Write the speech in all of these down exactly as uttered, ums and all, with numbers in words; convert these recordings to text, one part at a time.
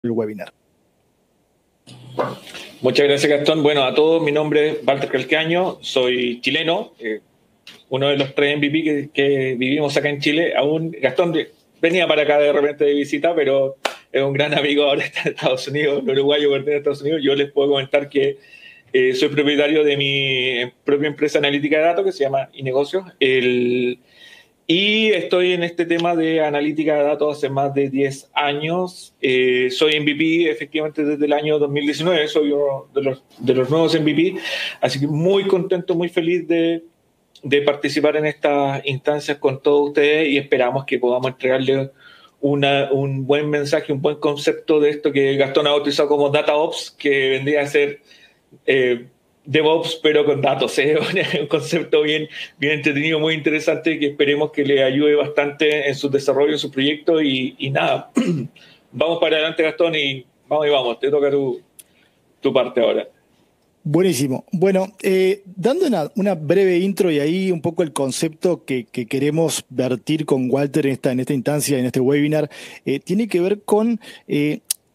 el webinar. Muchas gracias, Gastón. Bueno, a todos, mi nombre es Walter Calcaño, soy chileno, eh, uno de los tres M V P que, que vivimos acá en Chile. Aún Gastón venía para acá de repente de visita, pero es un gran amigo, ahora está en Estados Unidos, un uruguayo que está en Estados Unidos. Yo les puedo comentar que eh, soy propietario de mi propia empresa analítica de datos que se llama iNegocios. El Y estoy en este tema de analítica de datos hace más de diez años. Eh, soy M V P efectivamente desde el año dos mil diecinueve, soy uno de los, de los nuevos M V P, así que muy contento, muy feliz de, de participar en estas instancias con todos ustedes y esperamos que podamos entregarles una, un buen mensaje, un buen concepto de esto que Gastón ha bautizado como DataOps, que vendría a ser... Eh, DevOps, pero con datos. Es ¿eh? un concepto bien, bien entretenido, muy interesante, que esperemos que le ayude bastante en su desarrollo, en su proyecto. Y, y nada, vamos para adelante, Gastón, y vamos y vamos. Te toca tu, tu parte ahora. Buenísimo. Bueno, eh, dando una, una breve intro y ahí un poco el concepto que, que queremos vertir con Walter en esta, en esta instancia, en este webinar, eh, tiene que ver con... Eh,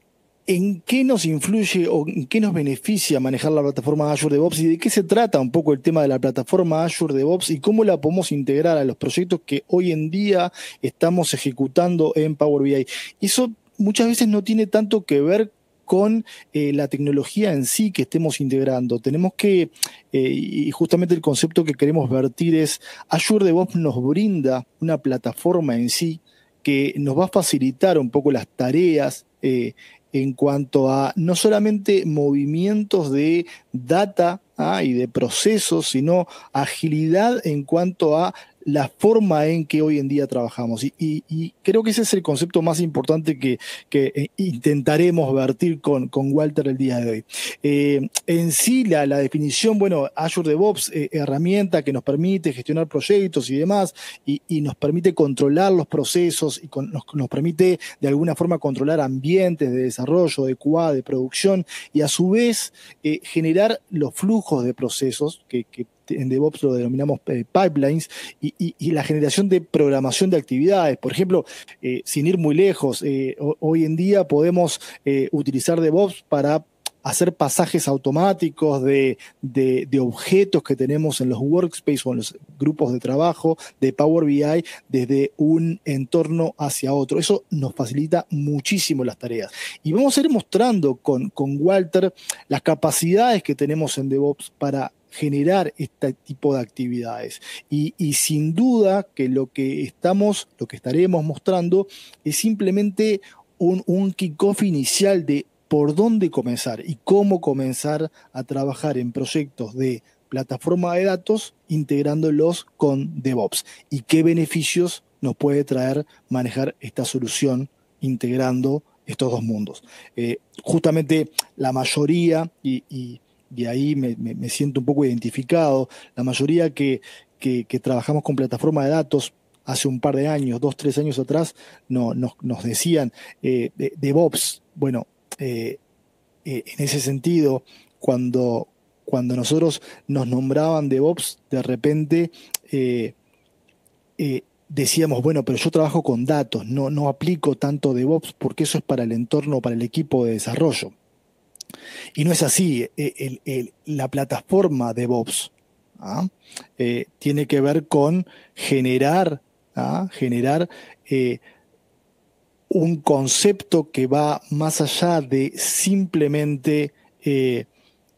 ¿En qué nos influye o en qué nos beneficia manejar la plataforma Azure DevOps y de qué se trata un poco el tema de la plataforma Azure DevOps y cómo la podemos integrar a los proyectos que hoy en día estamos ejecutando en Power B I? Eso muchas veces no tiene tanto que ver con eh, la tecnología en sí que estemos integrando. Tenemos que, eh, y justamente el concepto que queremos vertir es, Azure DevOps nos brinda una plataforma en sí que nos va a facilitar un poco las tareas, eh, en cuanto a no solamente movimientos de data ¿ah? y de procesos, sino agilidad en cuanto a la forma en que hoy en día trabajamos. Y, y, y creo que ese es el concepto más importante que, que intentaremos vertir con, con Walter el día de hoy. Eh, en sí, la, la definición, bueno, Azure DevOps, eh, herramienta que nos permite gestionar proyectos y demás, y, y nos permite controlar los procesos y con, nos, nos permite de alguna forma controlar ambientes de desarrollo, de Q A, de producción, y a su vez eh, generar los flujos de procesos que, que en DevOps lo denominamos eh, pipelines, y, y, y la generación de programación de actividades. Por ejemplo, eh, sin ir muy lejos, eh, hoy en día podemos eh, utilizar DevOps para hacer pasajes automáticos de, de, de objetos que tenemos en los workspaces o en los grupos de trabajo de Power B I desde un entorno hacia otro. Eso nos facilita muchísimo las tareas. Y vamos a ir mostrando con, con Walter las capacidades que tenemos en DevOps para generar este tipo de actividades. Y, y sin duda que lo que estamos, lo que estaremos mostrando es simplemente un, un kickoff inicial de por dónde comenzar y cómo comenzar a trabajar en proyectos de plataforma de datos integrándolos con DevOps y qué beneficios nos puede traer manejar esta solución integrando estos dos mundos. Eh, justamente la mayoría, y, y, y ahí me, me, me siento un poco identificado, la mayoría que, que, que trabajamos con plataforma de datos hace un par de años, dos, tres años atrás, no, nos, nos decían eh, de, DevOps, bueno, Eh, eh, en ese sentido, cuando, cuando nosotros nos nombraban DevOps, de repente eh, eh, decíamos, bueno, pero yo trabajo con datos, no, no aplico tanto DevOps porque eso es para el entorno, para el equipo de desarrollo. Y no es así. El, el, la plataforma DevOps ¿ah? eh, tiene que ver con generar, ¿ah? generar eh, un concepto que va más allá de simplemente eh,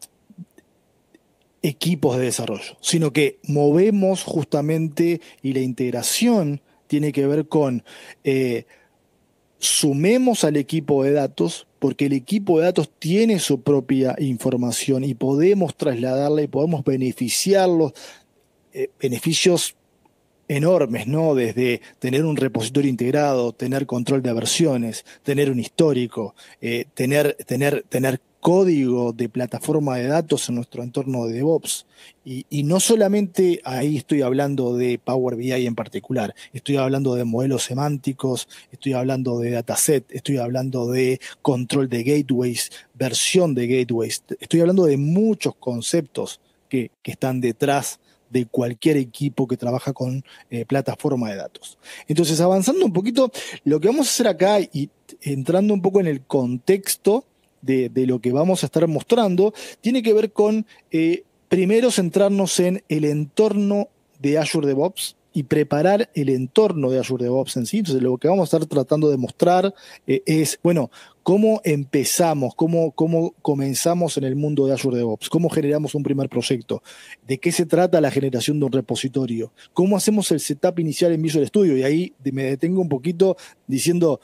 equipos de desarrollo, sino que movemos justamente y la integración tiene que ver con eh, sumemos al equipo de datos porque el equipo de datos tiene su propia información y podemos trasladarla y podemos beneficiarlos, eh, beneficios enormes, ¿no? Desde tener un repositorio integrado, tener control de versiones, tener un histórico, eh, tener, tener, tener código de plataforma de datos en nuestro entorno de DevOps. Y, y no solamente ahí estoy hablando de Power B I en particular, estoy hablando de modelos semánticos, estoy hablando de dataset, estoy hablando de control de gateways, versión de gateways, estoy hablando de muchos conceptos que, que están detrás de cualquier equipo que trabaja con eh, plataforma de datos. Entonces, avanzando un poquito, lo que vamos a hacer acá y entrando un poco en el contexto de, de lo que vamos a estar mostrando, tiene que ver con, eh, primero, centrarnos en el entorno de Azure DevOps y preparar el entorno de Azure DevOps en sí. Entonces, lo que vamos a estar tratando de mostrar eh, es, bueno, cómo empezamos, cómo, cómo comenzamos en el mundo de Azure DevOps, cómo generamos un primer proyecto, de qué se trata la generación de un repositorio, cómo hacemos el setup inicial en Visual Studio. Y ahí me detengo un poquito diciendo,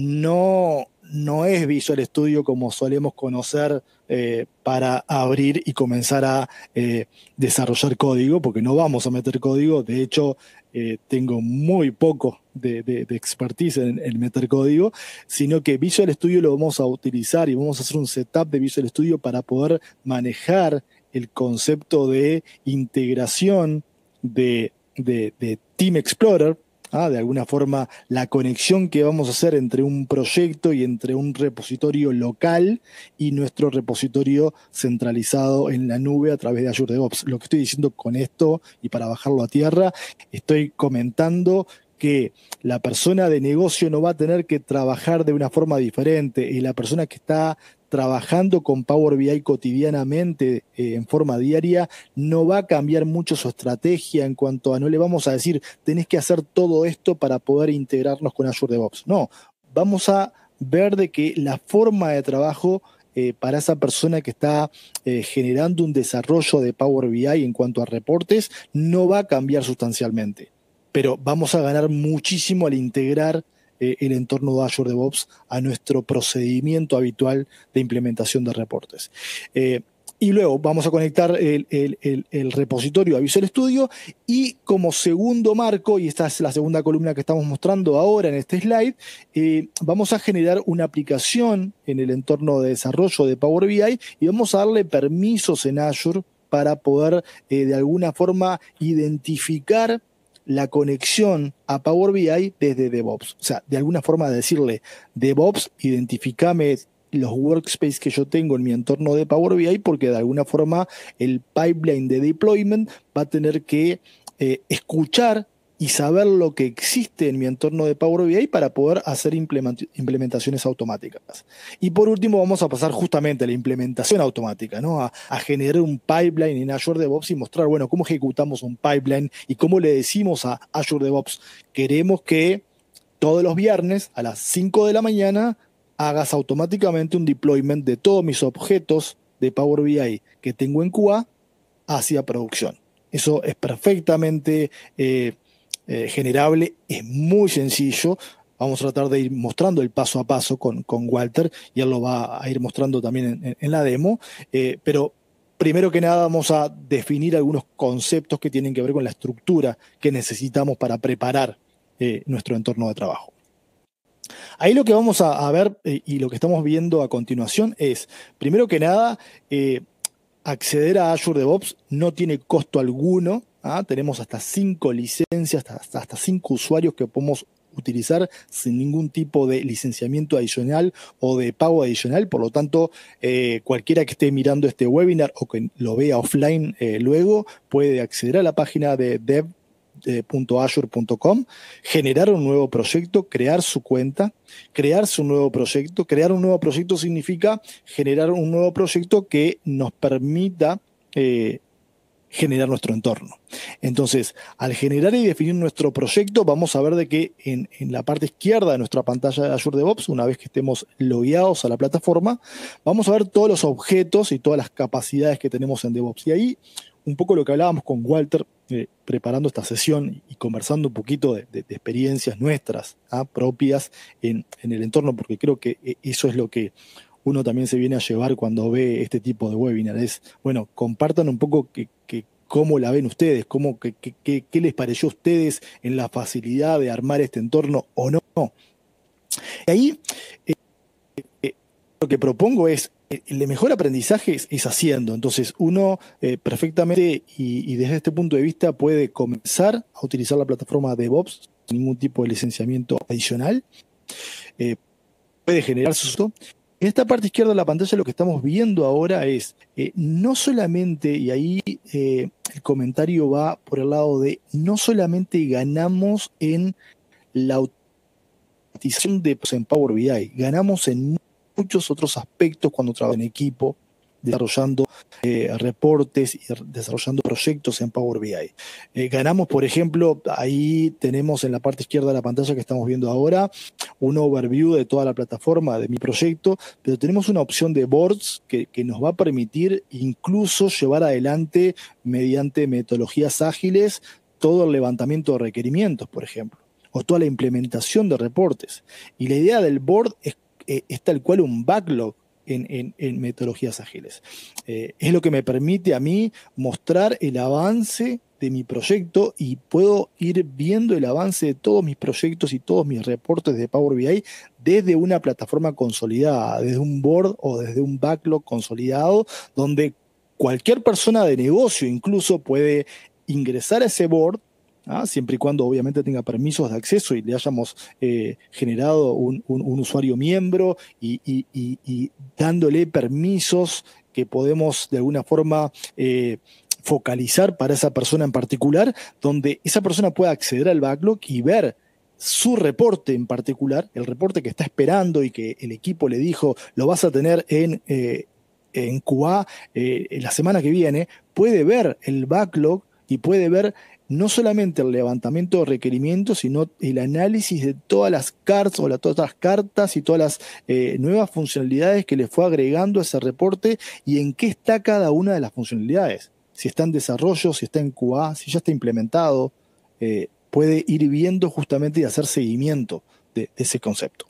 no, no es Visual Studio como solemos conocer eh, para abrir y comenzar a eh, desarrollar código, porque no vamos a meter código. De hecho, eh, tengo muy poco de, de, de expertise en, en meter código, sino que Visual Studio lo vamos a utilizar y vamos a hacer un setup de Visual Studio para poder manejar el concepto de integración de, de, de Team Explorer. Ah, de alguna forma, la conexión que vamos a hacer entre un proyecto y entre un repositorio local y nuestro repositorio centralizado en la nube a través de Azure DevOps. Lo que estoy diciendo con esto, y para bajarlo a tierra, estoy comentando que la persona de negocio no va a tener que trabajar de una forma diferente, y la persona que está trabajando con Power B I cotidianamente eh, en forma diaria no va a cambiar mucho su estrategia en cuanto a, no le vamos a decir tenés que hacer todo esto para poder integrarnos con Azure DevOps. No, vamos a ver de que la forma de trabajo eh, para esa persona que está eh, generando un desarrollo de Power B I en cuanto a reportes no va a cambiar sustancialmente, pero vamos a ganar muchísimo al integrar Eh, el entorno de Azure DevOps a nuestro procedimiento habitual de implementación de reportes. Eh, y luego vamos a conectar el, el, el, el repositorio a Visual Studio, y como segundo marco, y esta es la segunda columna que estamos mostrando ahora en este slide, eh, vamos a generar una aplicación en el entorno de desarrollo de Power B I y vamos a darle permisos en Azure para poder eh, de alguna forma identificar la conexión a Power B I desde DevOps. O sea, de alguna forma decirle, DevOps, identifícame los workspaces que yo tengo en mi entorno de Power B I, porque de alguna forma el pipeline de deployment va a tener que eh, escuchar y saber lo que existe en mi entorno de Power B I para poder hacer implementaciones automáticas. Y por último vamos a pasar justamente a la implementación automática, ¿no? A, a generar un pipeline en Azure DevOps y mostrar, bueno, cómo ejecutamos un pipeline y cómo le decimos a Azure DevOps, queremos que todos los viernes a las cinco de la mañana hagas automáticamente un deployment de todos mis objetos de Power B I que tengo en Q A hacia producción. Eso es perfectamente eh, Eh, generable, es muy sencillo. Vamos a tratar de ir mostrando el paso a paso con, con Walter, y él lo va a ir mostrando también en, en la demo, eh, pero primero que nada vamos a definir algunos conceptos que tienen que ver con la estructura que necesitamos para preparar eh, nuestro entorno de trabajo. Ahí lo que vamos a, a ver eh, y lo que estamos viendo a continuación es, primero que nada, eh, acceder a Azure DevOps no tiene costo alguno. ¿Ah? Tenemos hasta cinco licencias, hasta, hasta cinco usuarios que podemos utilizar sin ningún tipo de licenciamiento adicional o de pago adicional. Por lo tanto, eh, cualquiera que esté mirando este webinar o que lo vea offline eh, luego puede acceder a la página de dev punto azure punto com, generar un nuevo proyecto, crear su cuenta, crearse un nuevo proyecto. Crear un nuevo proyecto significa generar un nuevo proyecto que nos permita eh, generar nuestro entorno. Entonces, al generar y definir nuestro proyecto, vamos a ver de que en, en la parte izquierda de nuestra pantalla de Azure DevOps, una vez que estemos logueados a la plataforma, vamos a ver todos los objetos y todas las capacidades que tenemos en DevOps. Y ahí, un poco lo que hablábamos con Walter, eh, preparando esta sesión y conversando un poquito de, de, de experiencias nuestras, ¿ah? propias en, en el entorno, porque creo que eso es lo que uno también se viene a llevar cuando ve este tipo de webinar. Es, bueno, compartan un poco que, que cómo la ven ustedes, cómo, que, que, que, qué les pareció a ustedes en la facilidad de armar este entorno o no. Y ahí eh, eh, lo que propongo es, el mejor aprendizaje es, es haciendo. Entonces uno eh, perfectamente y, y desde este punto de vista puede comenzar a utilizar la plataforma DevOps sin ningún tipo de licenciamiento adicional. Eh, puede generar su En esta parte izquierda de la pantalla lo que estamos viendo ahora es eh, no solamente, y ahí eh, el comentario va por el lado de, no solamente ganamos en la utilización de en Power B I, ganamos en muchos otros aspectos cuando trabajamos en equipo, desarrollando eh, reportes y desarrollando proyectos en Power B I. Eh, ganamos, por ejemplo, ahí tenemos en la parte izquierda de la pantalla que estamos viendo ahora, un overview de toda la plataforma de mi proyecto, pero tenemos una opción de boards que, que nos va a permitir incluso llevar adelante, mediante metodologías ágiles, todo el levantamiento de requerimientos, por ejemplo, o toda la implementación de reportes. Y la idea del board es, es tal cual un backlog En, en, en metodologías ágiles. Eh, es lo que me permite a mí mostrar el avance de mi proyecto y puedo ir viendo el avance de todos mis proyectos y todos mis reportes de Power B I desde una plataforma consolidada, desde un board o desde un backlog consolidado, donde cualquier persona de negocio incluso puede ingresar a ese board, ¿ah? Siempre y cuando obviamente tenga permisos de acceso y le hayamos eh, generado un, un, un usuario miembro y, y, y, y dándole permisos que podemos de alguna forma eh, focalizar para esa persona en particular, donde esa persona pueda acceder al backlog y ver su reporte en particular, el reporte que está esperando y que el equipo le dijo lo vas a tener en, eh, en Q A eh, la semana que viene, puede ver el backlog y puede ver no solamente el levantamiento de requerimientos, sino el análisis de todas las cartas o la, todas las cartas y todas las eh, nuevas funcionalidades que le fue agregando a ese reporte y en qué está cada una de las funcionalidades. Si está en desarrollo, si está en Q A, si ya está implementado, eh, puede ir viendo justamente y hacer seguimiento de, de ese concepto.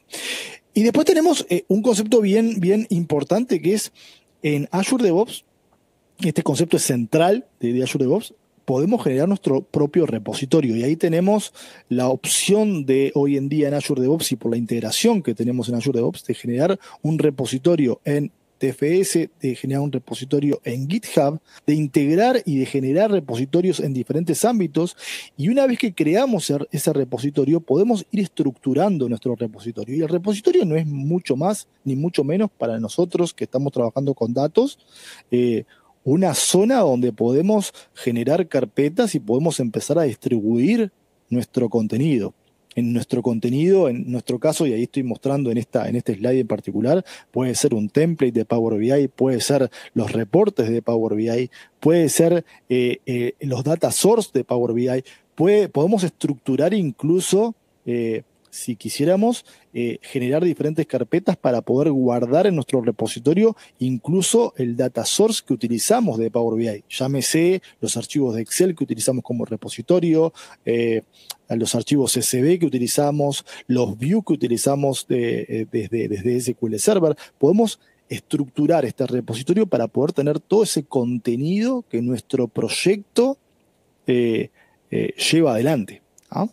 Y después tenemos eh, un concepto bien, bien importante que es en Azure DevOps, este concepto es central de, de Azure DevOps, podemos generar nuestro propio repositorio y ahí tenemos la opción de hoy en día en Azure DevOps y por la integración que tenemos en Azure DevOps de generar un repositorio en T F S, de generar un repositorio en GitHub, de integrar y de generar repositorios en diferentes ámbitos y una vez que creamos ese repositorio podemos ir estructurando nuestro repositorio y el repositorio no es mucho más ni mucho menos para nosotros que estamos trabajando con datos, eh, una zona donde podemos generar carpetas y podemos empezar a distribuir nuestro contenido. En nuestro contenido, en nuestro caso, y ahí estoy mostrando en, esta, en este slide en particular, puede ser un template de Power B I, puede ser los reportes de Power B I, puede ser eh, eh, los data source de Power B I, puede, podemos estructurar incluso, eh, si quisiéramos, eh, generar diferentes carpetas para poder guardar en nuestro repositorio incluso el data source que utilizamos de Power B I. Llámese los archivos de Excel que utilizamos como repositorio, eh, los archivos C S V que utilizamos, los views que utilizamos de, eh, desde, desde S Q L Server. Podemos estructurar este repositorio para poder tener todo ese contenido que nuestro proyecto eh, eh, lleva adelante. ¿Ah?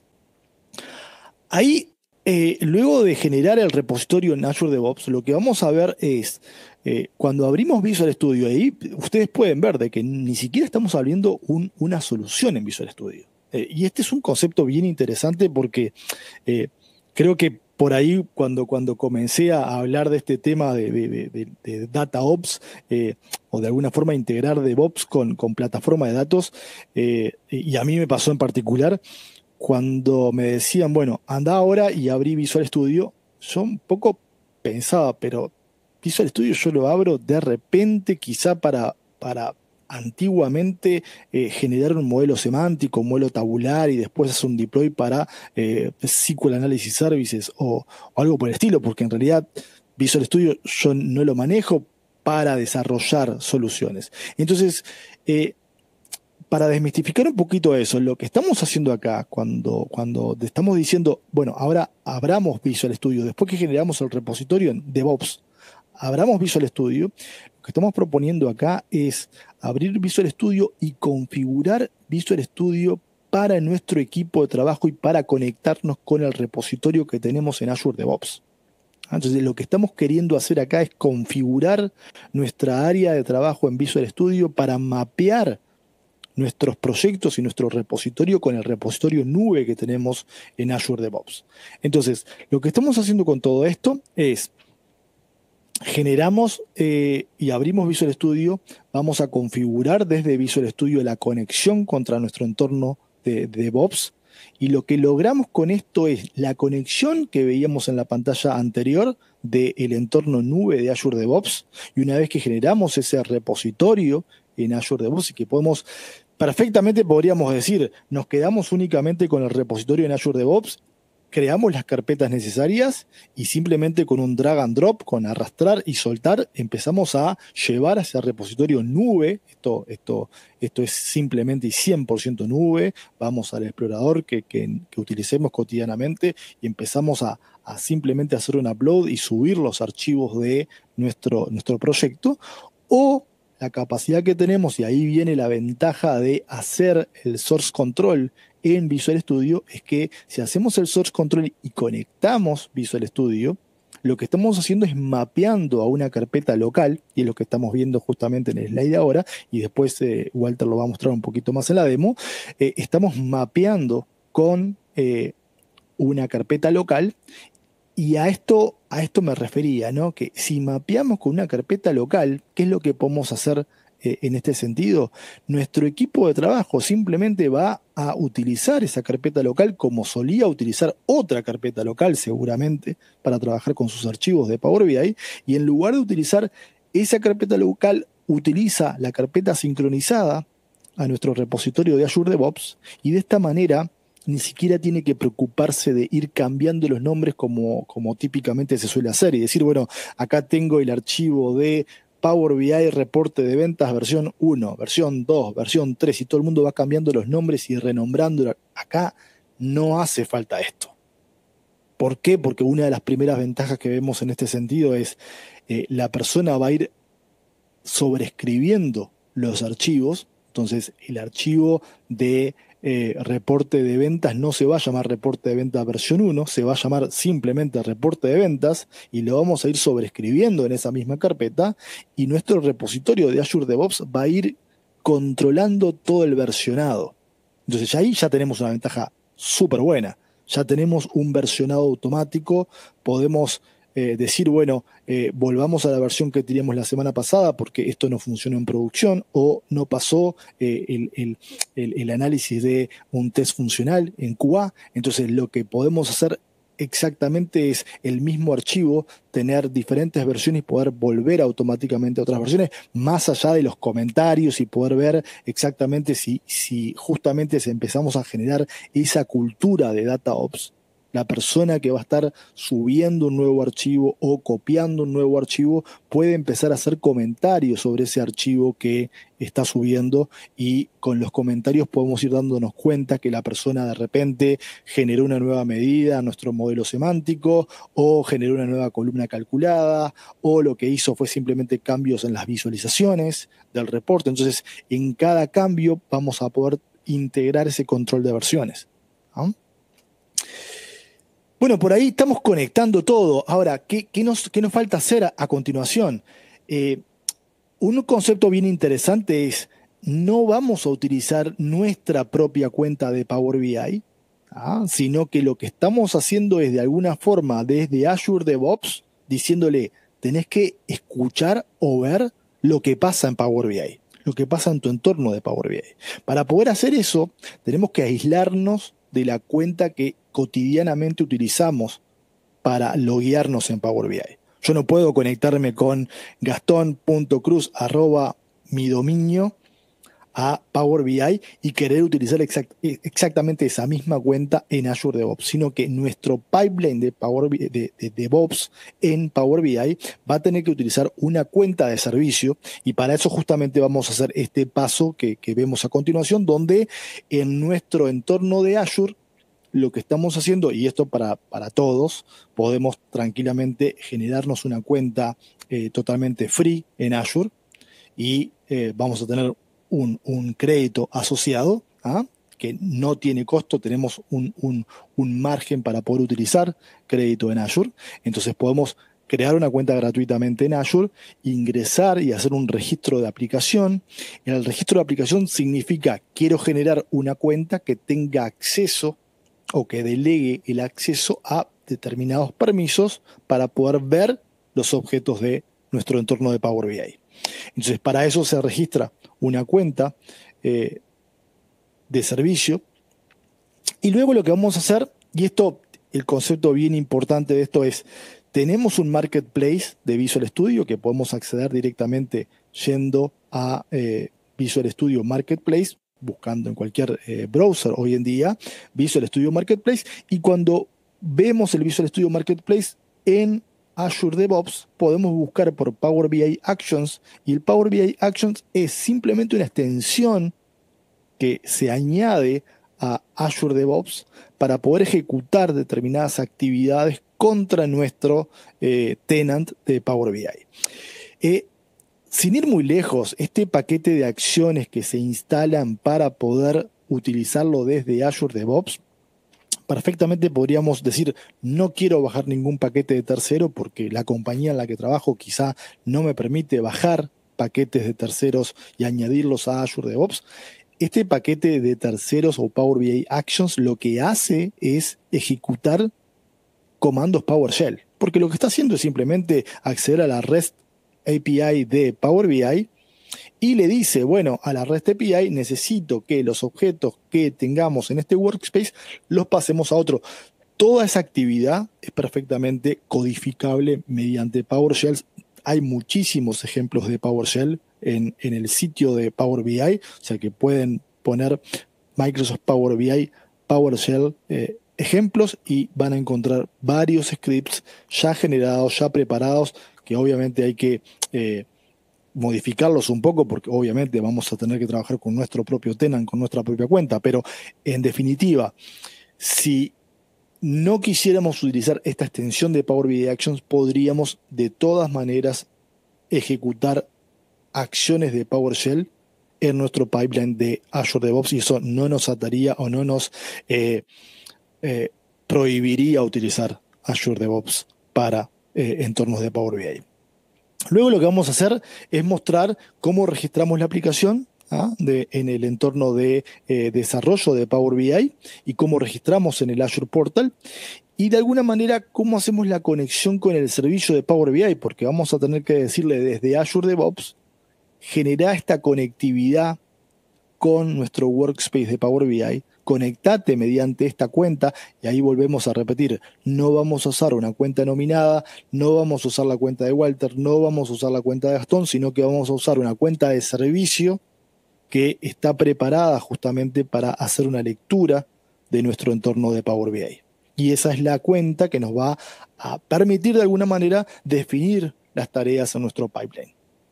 Ahí, eh, luego de generar el repositorio en Azure DevOps, lo que vamos a ver es, eh, cuando abrimos Visual Studio, ahí ustedes pueden ver de que ni siquiera estamos abriendo un, una solución en Visual Studio. Eh, y este es un concepto bien interesante porque eh, creo que por ahí cuando, cuando comencé a hablar de este tema de, de, de, de DataOps eh, o de alguna forma integrar DevOps con, con plataforma de datos, eh, y a mí me pasó en particular, cuando me decían, bueno, anda ahora y abrí Visual Studio, yo un poco pensaba, pero Visual Studio yo lo abro de repente quizá para, para antiguamente eh, generar un modelo semántico, un modelo tabular y después hacer un deploy para eh, S Q L Analysis Services o, o algo por el estilo, porque en realidad Visual Studio yo no lo manejo para desarrollar soluciones. Entonces, eh, para desmistificar un poquito eso, lo que estamos haciendo acá, cuando, cuando estamos diciendo, bueno, ahora abramos Visual Studio, después que generamos el repositorio en DevOps, abramos Visual Studio, lo que estamos proponiendo acá es abrir Visual Studio y configurar Visual Studio para nuestro equipo de trabajo y para conectarnos con el repositorio que tenemos en Azure DevOps. Entonces, lo que estamos queriendo hacer acá es configurar nuestra área de trabajo en Visual Studio para mapear nuestros proyectos y nuestro repositorio con el repositorio nube que tenemos en Azure DevOps. Entonces, lo que estamos haciendo con todo esto es generamos eh, y abrimos Visual Studio, vamos a configurar desde Visual Studio la conexión contra nuestro entorno de, de DevOps, y lo que logramos con esto es la conexión que veíamos en la pantalla anterior del entorno nube de Azure DevOps, y una vez que generamos ese repositorio en Azure DevOps y que podemos, perfectamente podríamos decir, nos quedamos únicamente con el repositorio en Azure DevOps, creamos las carpetas necesarias y simplemente con un drag and drop, con arrastrar y soltar, empezamos a llevar a ese repositorio nube. Esto, esto, esto es simplemente y cien por ciento nube. Vamos al explorador que, que, que utilicemos cotidianamente y empezamos a, a simplemente hacer un upload y subir los archivos de nuestro, nuestro proyecto. O la capacidad que tenemos, y ahí viene la ventaja de hacer el source control en Visual Studio, es que si hacemos el source control y conectamos Visual Studio, lo que estamos haciendo es mapeando a una carpeta local, y es lo que estamos viendo justamente en el slide ahora, y después eh, Walter lo va a mostrar un poquito más en la demo. Eh, estamos mapeando con eh, una carpeta local, y a esto, a esto me refería, ¿no? Que si mapeamos con una carpeta local, ¿qué es lo que podemos hacer eh, en este sentido? Nuestro equipo de trabajo simplemente va a utilizar esa carpeta local como solía utilizar otra carpeta local seguramente para trabajar con sus archivos de Power B I, y en lugar de utilizar esa carpeta local, utiliza la carpeta sincronizada a nuestro repositorio de Azure DevOps, y de esta manera ni siquiera tiene que preocuparse de ir cambiando los nombres como, como típicamente se suele hacer y decir, bueno, acá tengo el archivo de Power B I reporte de ventas versión uno, versión dos, versión tres, y todo el mundo va cambiando los nombres y renombrando. Acá no hace falta esto. ¿Por qué? Porque una de las primeras ventajas que vemos en este sentido es eh, la persona va a ir sobreescribiendo los archivos. Entonces el archivo de eh, reporte de ventas no se va a llamar reporte de ventas versión uno, se va a llamar simplemente reporte de ventas, y lo vamos a ir sobreescribiendo en esa misma carpeta, y nuestro repositorio de Azure DevOps va a ir controlando todo el versionado. Entonces ahí ya tenemos una ventaja súper buena. Ya tenemos un versionado automático, podemos eh, decir, bueno, eh, volvamos a la versión que teníamos la semana pasada porque esto no funcionó en producción, o no pasó eh, el, el, el, el análisis de un test funcional en Q A. Entonces lo que podemos hacer exactamente es el mismo archivo, tener diferentes versiones y poder volver automáticamente a otras versiones, más allá de los comentarios, y poder ver exactamente si, si justamente si empezamos a generar esa cultura de DataOps. La persona que va a estar subiendo un nuevo archivo o copiando un nuevo archivo puede empezar a hacer comentarios sobre ese archivo que está subiendo, y con los comentarios podemos ir dándonos cuenta que la persona de repente generó una nueva medida a nuestro modelo semántico, o generó una nueva columna calculada, o lo que hizo fue simplemente cambios en las visualizaciones del reporte. Entonces, en cada cambio vamos a poder integrar ese control de versiones, ¿no? Bueno, por ahí estamos conectando todo. Ahora, ¿qué, qué, nos, qué nos falta hacer a, a continuación? Eh, un concepto bien interesante es, no vamos a utilizar nuestra propia cuenta de Power B I, ¿ah? sino que lo que estamos haciendo es de alguna forma desde Azure DevOps, diciéndole, tenés que escuchar o ver lo que pasa en Power B I, lo que pasa en tu entorno de Power B I. Para poder hacer eso, tenemos que aislarnos de la cuenta que cotidianamente utilizamos para loguearnos en Power B I. Yo no puedo conectarme con gastón punto cruz arroba mi dominio a Power B I y querer utilizar exact, exactamente esa misma cuenta en Azure DevOps, sino que nuestro pipeline de, Power, de, de DevOps en Power B I va a tener que utilizar una cuenta de servicio, y para eso justamente vamos a hacer este paso que, que vemos a continuación, donde en nuestro entorno de Azure lo que estamos haciendo, y esto para, para todos, podemos tranquilamente generarnos una cuenta eh, totalmente free en Azure, y eh, vamos a tener Un, un crédito asociado, ¿ah? que no tiene costo. Tenemos un, un, un margen para poder utilizar crédito en Azure. Entonces podemos crear una cuenta gratuitamente en Azure, ingresar y hacer un registro de aplicación. En el registro de aplicación significa, quiero generar una cuenta que tenga acceso o que delegue el acceso a determinados permisos para poder ver los objetos de nuestro entorno de Power B I. Entonces, para eso se registra una cuenta eh, de servicio. Y luego lo que vamos a hacer, y esto, el concepto bien importante de esto es, tenemos un marketplace de Visual Studio que podemos acceder directamente yendo a eh, Visual Studio Marketplace, buscando en cualquier eh, browser hoy en día, Visual Studio Marketplace, y cuando vemos el Visual Studio Marketplace en Azure DevOps, podemos buscar por Power B I Actions, y el Power B I Actions es simplemente una extensión que se añade a Azure DevOps para poder ejecutar determinadas actividades contra nuestro eh, tenant de Power B I. Eh, sin ir muy lejos, este paquete de acciones que se instalan para poder utilizarlo desde Azure DevOps, perfectamente podríamos decir, no quiero bajar ningún paquete de tercero porque la compañía en la que trabajo quizá no me permite bajar paquetes de terceros y añadirlos a Azure DevOps. Este paquete de terceros o Power B I Actions lo que hace es ejecutar comandos PowerShell, porque lo que está haciendo es simplemente acceder a la REST A P I de Power B I y le dice, bueno, a la REST A P I necesito que los objetos que tengamos en este workspace los pasemos a otro. Toda esa actividad es perfectamente codificable mediante PowerShell. Hay muchísimos ejemplos de PowerShell en, en el sitio de Power B I, o sea que pueden poner Microsoft Power B I, PowerShell, eh, ejemplos y van a encontrar varios scripts ya generados, ya preparados, que obviamente hay que eh, modificarlos un poco porque obviamente vamos a tener que trabajar con nuestro propio tenant, con nuestra propia cuenta, pero en definitiva, si no quisiéramos utilizar esta extensión de Power B I Actions, podríamos de todas maneras ejecutar acciones de PowerShell en nuestro pipeline de Azure DevOps y eso no nos ataría o no nos eh, eh, prohibiría utilizar Azure DevOps para eh, entornos de Power B I. Luego lo que vamos a hacer es mostrar cómo registramos la aplicación ¿ah? de, en el entorno de eh, desarrollo de Power B I y cómo registramos en el Azure Portal y de alguna manera cómo hacemos la conexión con el servicio de Power B I, porque vamos a tener que decirle desde Azure DevOps generar esta conectividad con nuestro workspace de Power B I, conectate mediante esta cuenta, y ahí volvemos a repetir, no vamos a usar una cuenta nominada, no vamos a usar la cuenta de Walter, no vamos a usar la cuenta de Gastón, sino que vamos a usar una cuenta de servicio que está preparada justamente para hacer una lectura de nuestro entorno de Power B I. Y esa es la cuenta que nos va a permitir de alguna manera definir las tareas en nuestro pipeline.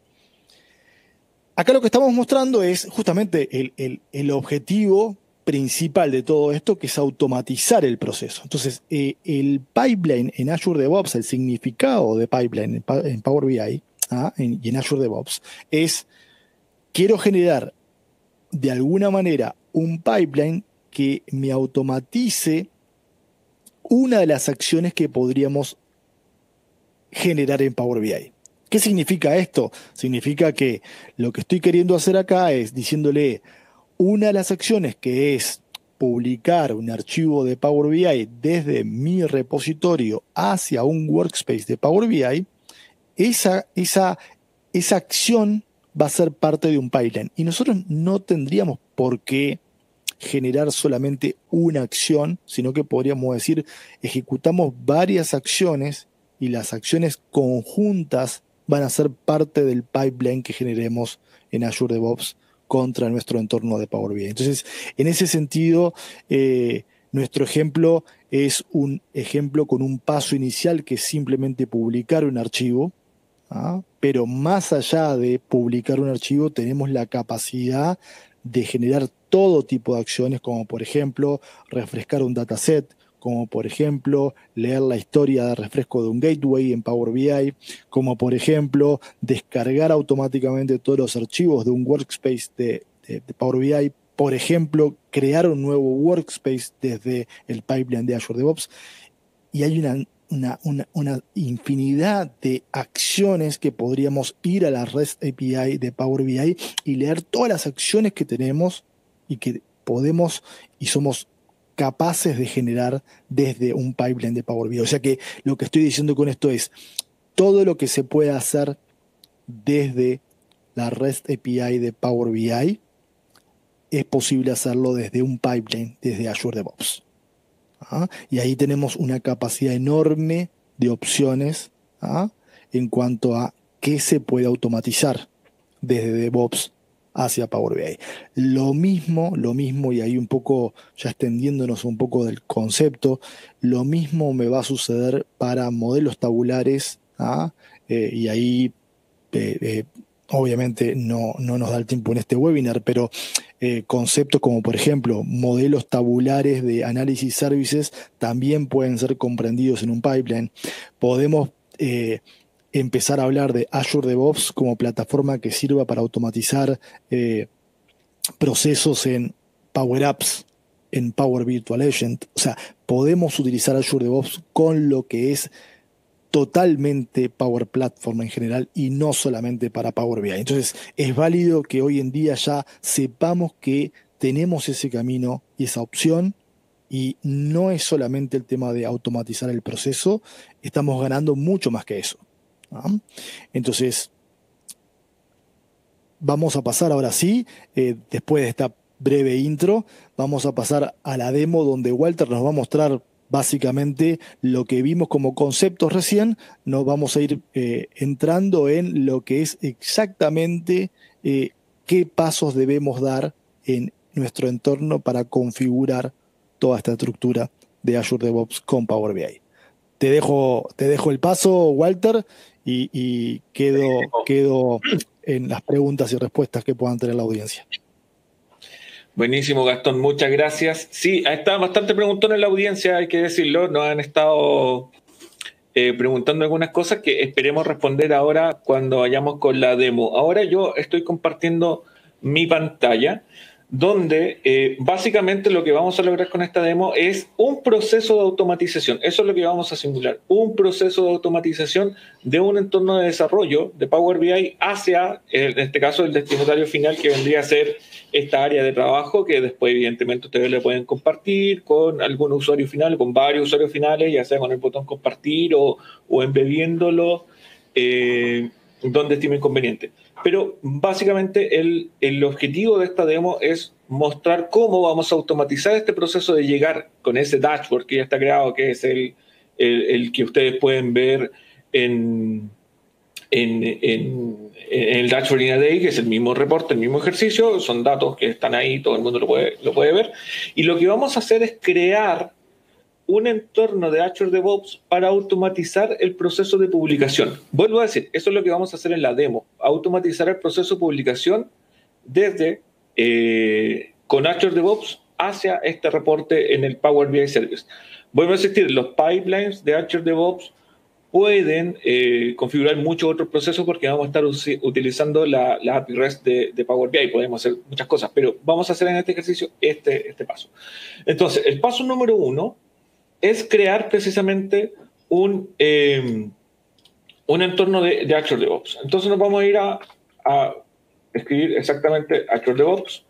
Acá lo que estamos mostrando es justamente el, el, el objetivo principal de todo esto, que es automatizar el proceso. Entonces, eh, el pipeline en Azure DevOps, el significado de pipeline en, en Power B I ¿ah? en, y en Azure DevOps es, quiero generar de alguna manera un pipeline que me automatice una de las acciones que podríamos generar en Power B I. ¿Qué significa esto? Significa que lo que estoy queriendo hacer acá es diciéndole una de las acciones que es publicar un archivo de Power B I desde mi repositorio hacia un workspace de Power B I, esa, esa, esa acción va a ser parte de un pipeline. Y nosotros no tendríamos por qué generar solamente una acción, sino que podríamos decir, ejecutamos varias acciones y las acciones conjuntas van a ser parte del pipeline que generemos en Azure DevOps contra nuestro entorno de Power B I. Entonces, en ese sentido, eh, nuestro ejemplo es un ejemplo con un paso inicial que es simplemente publicar un archivo, ¿ah? Pero más allá de publicar un archivo, tenemos la capacidad de generar todo tipo de acciones, como por ejemplo, refrescar un dataset, como por ejemplo leer la historia de refresco de un gateway en Power B I, como por ejemplo descargar automáticamente todos los archivos de un workspace de, de, de Power B I, por ejemplo crear un nuevo workspace desde el pipeline de Azure DevOps. Y hay una, una, una, una infinidad de acciones que podríamos ir a la REST A P I de Power B I y leer todas las acciones que tenemos y que podemos y somos capaces de generar desde un pipeline de Power B I. O sea que lo que estoy diciendo con esto es todo lo que se puede hacer desde la REST A P I de Power B I, es posible hacerlo desde un pipeline, desde Azure DevOps. ¿Ah? Y ahí tenemos una capacidad enorme de opciones, ¿ah? en cuanto a qué se puede automatizar desde DevOps hacia Power B I. Lo mismo, lo mismo, y ahí un poco, ya extendiéndonos un poco del concepto, lo mismo me va a suceder para modelos tabulares, ¿ah? eh, y ahí eh, eh, obviamente no, no nos da el tiempo en este webinar, pero eh, conceptos como por ejemplo modelos tabulares de análisis services también pueden ser comprendidos en un pipeline. Podemos eh, empezar a hablar de Azure DevOps como plataforma que sirva para automatizar eh, procesos en Power Apps, en Power Virtual Agent. O sea, podemos utilizar Azure DevOps con lo que es totalmente Power Platform en general y no solamente para Power B I. Entonces, es válido que hoy en día ya sepamos que tenemos ese camino y esa opción, y no es solamente el tema de automatizar el proceso, estamos ganando mucho más que eso. ¿Ah? Entonces, vamos a pasar ahora sí, eh, después de esta breve intro, vamos a pasar a la demo donde Walter nos va a mostrar básicamente lo que vimos como conceptos recién. Nos vamos a ir eh, entrando en lo que es exactamente eh, qué pasos debemos dar en nuestro entorno para configurar toda esta estructura de Azure DevOps con Power B I. Te dejo, te dejo el paso, Walter, y, y quedo, quedo en las preguntas y respuestas que puedan tener la audiencia. Buenísimo, Gastón, muchas gracias. Sí, ha estado bastante preguntón en la audiencia, hay que decirlo. Nos han estado eh, preguntando algunas cosas que esperemos responder ahora cuando vayamos con la demo. Ahora yo estoy compartiendo mi pantalla, donde eh, básicamente lo que vamos a lograr con esta demo es un proceso de automatización. Eso es lo que vamos a simular, un proceso de automatización de un entorno de desarrollo de Power B I hacia, en este caso, el destinatario final, que vendría a ser esta área de trabajo, que después evidentemente ustedes le pueden compartir con algún usuario final, con varios usuarios finales, ya sea con el botón compartir o, o embebiéndolo eh, donde estime conveniente. Pero básicamente el, el objetivo de esta demo es mostrar cómo vamos a automatizar este proceso de llegar con ese dashboard que ya está creado, que es el, el, el que ustedes pueden ver en, en, en, en el dashboard in a day, que es el mismo reporte, el mismo ejercicio, son datos que están ahí, todo el mundo lo puede, lo puede ver. Y lo que vamos a hacer es crear un entorno de Azure DevOps para automatizar el proceso de publicación. Vuelvo a decir, eso es lo que vamos a hacer en la demo, automatizar el proceso de publicación desde eh, con Azure DevOps hacia este reporte en el Power B I Service. Vuelvo a insistir, los pipelines de Azure DevOps pueden eh, configurar muchos otros procesos porque vamos a estar utilizando la, la A P I REST de, de Power B I. Podemos hacer muchas cosas, pero vamos a hacer en este ejercicio este, este paso. Entonces, el paso número uno es crear precisamente un, eh, un entorno de, de Azure DevOps. Entonces nos vamos a ir a, a escribir exactamente Azure DevOps.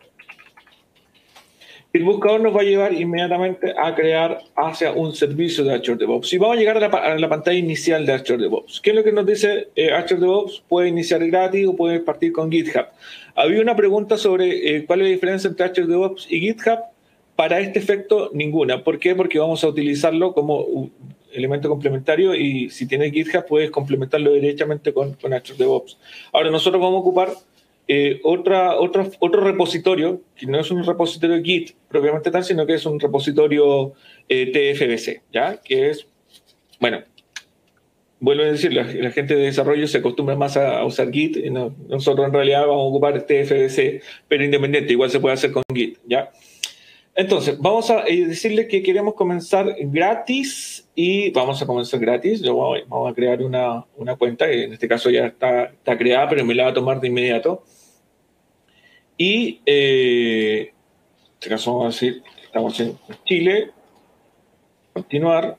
El buscador nos va a llevar inmediatamente a crear hacia un servicio de Azure DevOps. Y vamos a llegar a la, a la pantalla inicial de Azure DevOps. ¿Qué es lo que nos dice eh, Azure DevOps? Puede iniciar gratis o puede partir con GitHub. Había una pregunta sobre eh, cuál es la diferencia entre Azure DevOps y GitHub. Para este efecto, ninguna. ¿Por qué? Porque vamos a utilizarlo como un elemento complementario y si tienes GitHub puedes complementarlo directamente con, con Azure DevOps. Ahora nosotros vamos a ocupar eh, otra, otra, otro repositorio, que no es un repositorio Git propiamente tal, sino que es un repositorio eh, T F V C, ¿ya? Que es, bueno, vuelvo a decir, la, la gente de desarrollo se acostumbra más a, a usar Git, y no, nosotros en realidad vamos a ocupar T F V C, pero independiente, igual se puede hacer con Git, ¿ya? Entonces, vamos a decirle que queremos comenzar gratis y vamos a comenzar gratis. Yo voy, vamos a crear una, una cuenta, que en este caso ya está, está creada, pero me la va a tomar de inmediato. Y eh, en este caso vamos a decir, estamos en Chile, continuar.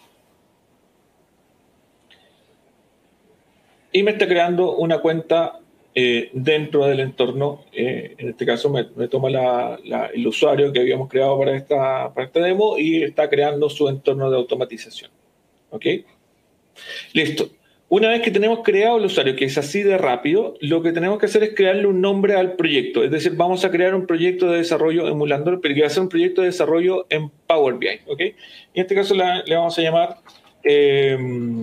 Y me está creando una cuenta Eh, dentro del entorno, eh, en este caso me, me toma la, la, el usuario que habíamos creado para esta, para esta demo y está creando su entorno de automatización. ¿Ok? Listo. una vez que tenemos creado el usuario, que es así de rápido, lo que tenemos que hacer es crearle un nombre al proyecto. Es decir, vamos a crear un proyecto de desarrollo emulándolo, pero que va a ser un proyecto de desarrollo en Power B I. ¿Okay? En este caso la, le vamos a llamar eh,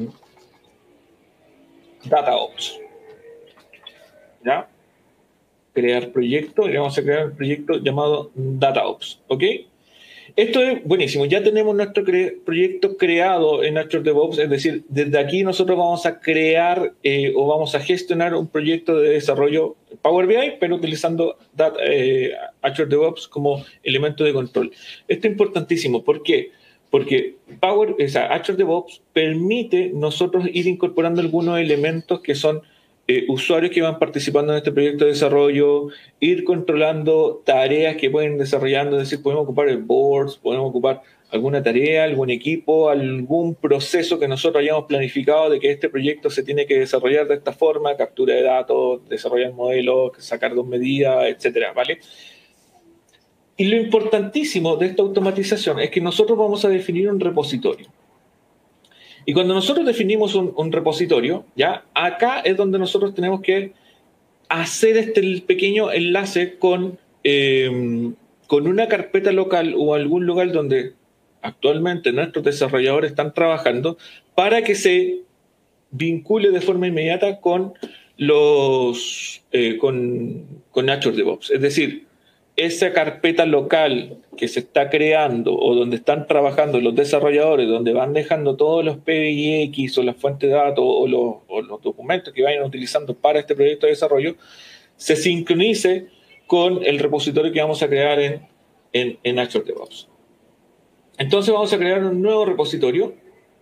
DataOps. ¿Ya? Crear proyecto, y vamos a crear un proyecto llamado DataOps. ¿Ok? Esto es buenísimo. Ya tenemos nuestro cre proyecto creado en Azure DevOps, es decir, desde aquí nosotros vamos a crear eh, o vamos a gestionar un proyecto de desarrollo Power B I, pero utilizando data, eh, Azure DevOps como elemento de control. Esto es importantísimo. ¿Por qué? Porque Power, o sea, Azure DevOps permite nosotros ir incorporando algunos elementos que son Eh, usuarios que van participando en este proyecto de desarrollo, ir controlando tareas que pueden ir desarrollando, es decir, podemos ocupar el boards, podemos ocupar alguna tarea, algún equipo, algún proceso que nosotros hayamos planificado de que este proyecto se tiene que desarrollar de esta forma, captura de datos, desarrollar modelos, sacar dos medidas, etcétera, ¿vale? Y lo importantísimo de esta automatización es que nosotros vamos a definir un repositorio. Y cuando nosotros definimos un, un repositorio, ya acá es donde nosotros tenemos que hacer este pequeño enlace con, eh, con una carpeta local o algún lugar donde actualmente nuestros desarrolladores están trabajando para que se vincule de forma inmediata con, los, eh, con, con Azure DevOps. Es decir, esa carpeta local que se está creando o donde están trabajando los desarrolladores, donde van dejando todos los P B I X o las fuentes de datos o los, o los documentos que vayan utilizando para este proyecto de desarrollo, se sincronice con el repositorio que vamos a crear en, en, en Azure DevOps. Entonces vamos a crear un nuevo repositorio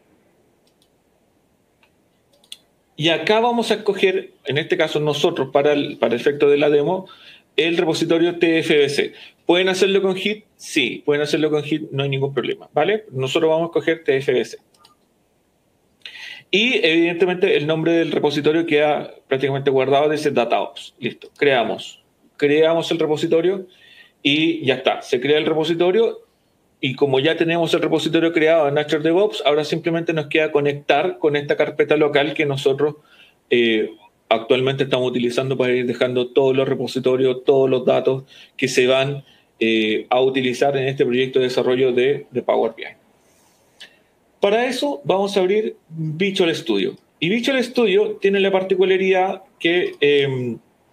y acá vamos a escoger, en este caso nosotros, para el, para el efecto de la demo, el repositorio T F B C. ¿Pueden hacerlo con Git? Sí, pueden hacerlo con Git, no hay ningún problema, ¿vale? Nosotros vamos a escoger T F B C. Y evidentemente el nombre del repositorio queda prácticamente guardado desde DataOps. Listo, creamos. Creamos el repositorio y ya está. Se crea el repositorio y como ya tenemos el repositorio creado en Azure DevOps, ahora simplemente nos queda conectar con esta carpeta local que nosotros eh, actualmente estamos utilizando para ir dejando todos los repositorios, todos los datos que se van eh, a utilizar en este proyecto de desarrollo de, de Power B I. Para eso vamos a abrir Visual Studio. Y Visual Studio tiene la particularidad que eh,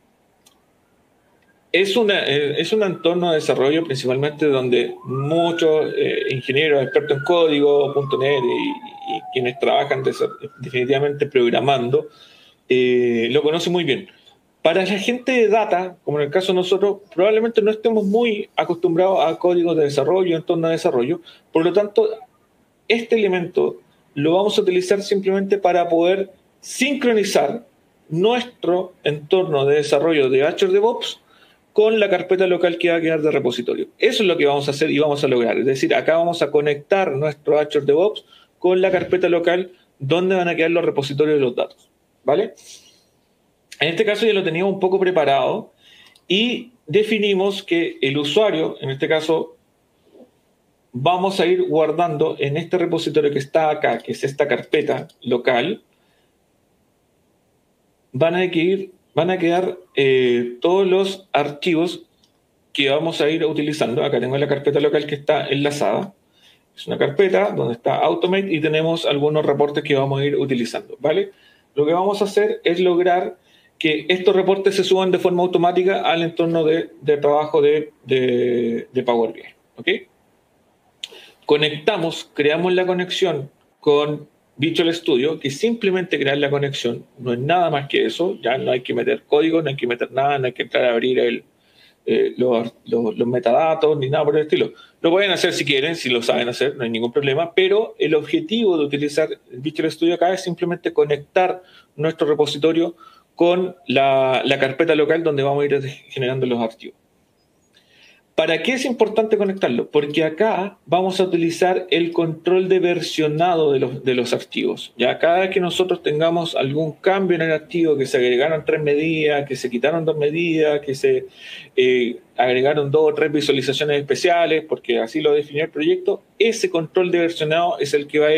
es, una, eh, es un entorno de desarrollo principalmente donde muchos eh, ingenieros expertos en código, punto net y, y quienes trabajan definitivamente programando, Eh, lo conoce muy bien. Para la gente de data, como en el caso de nosotros, probablemente no estemos muy acostumbrados a códigos de desarrollo, entorno de desarrollo. Por lo tanto, este elemento lo vamos a utilizar simplemente para poder sincronizar nuestro entorno de desarrollo de Azure DevOps con la carpeta local que va a quedar de repositorio. Eso es lo que vamos a hacer y vamos a lograr. Es decir, acá vamos a conectar nuestro Azure DevOps con la carpeta local donde van a quedar los repositorios de los datos. ¿Vale? En este caso ya lo teníamos un poco preparado y definimos que el usuario, en este caso, vamos a ir guardando en este repositorio que está acá, que es esta carpeta local, van a, ir, van a quedar eh, todos los archivos que vamos a ir utilizando. Acá tengo la carpeta local que está enlazada. Es una carpeta donde está Automate y tenemos algunos reportes que vamos a ir utilizando, ¿vale? Lo que vamos a hacer es lograr que estos reportes se suban de forma automática al entorno de, de trabajo de, de, de Power B I. ¿Okay? Conectamos, creamos la conexión con Visual Studio, que simplemente crear la conexión no es nada más que eso. Ya no hay que meter código, no hay que meter nada, no hay que entrar a abrir el, eh, los, los, los metadatos ni nada por el estilo. Lo pueden hacer si quieren, si lo saben hacer, no hay ningún problema, pero el objetivo de utilizar Visual Studio acá es simplemente conectar nuestro repositorio con la, la carpeta local donde vamos a ir generando los archivos. ¿Para qué es importante conectarlo? Porque acá vamos a utilizar el control de versionado de los, de los archivos. Ya cada vez que nosotros tengamos algún cambio en el archivo, que se agregaron tres medidas, que se quitaron dos medidas, que se eh, agregaron dos o tres visualizaciones especiales, porque así lo definió el proyecto, ese control de versionado es el que va a ir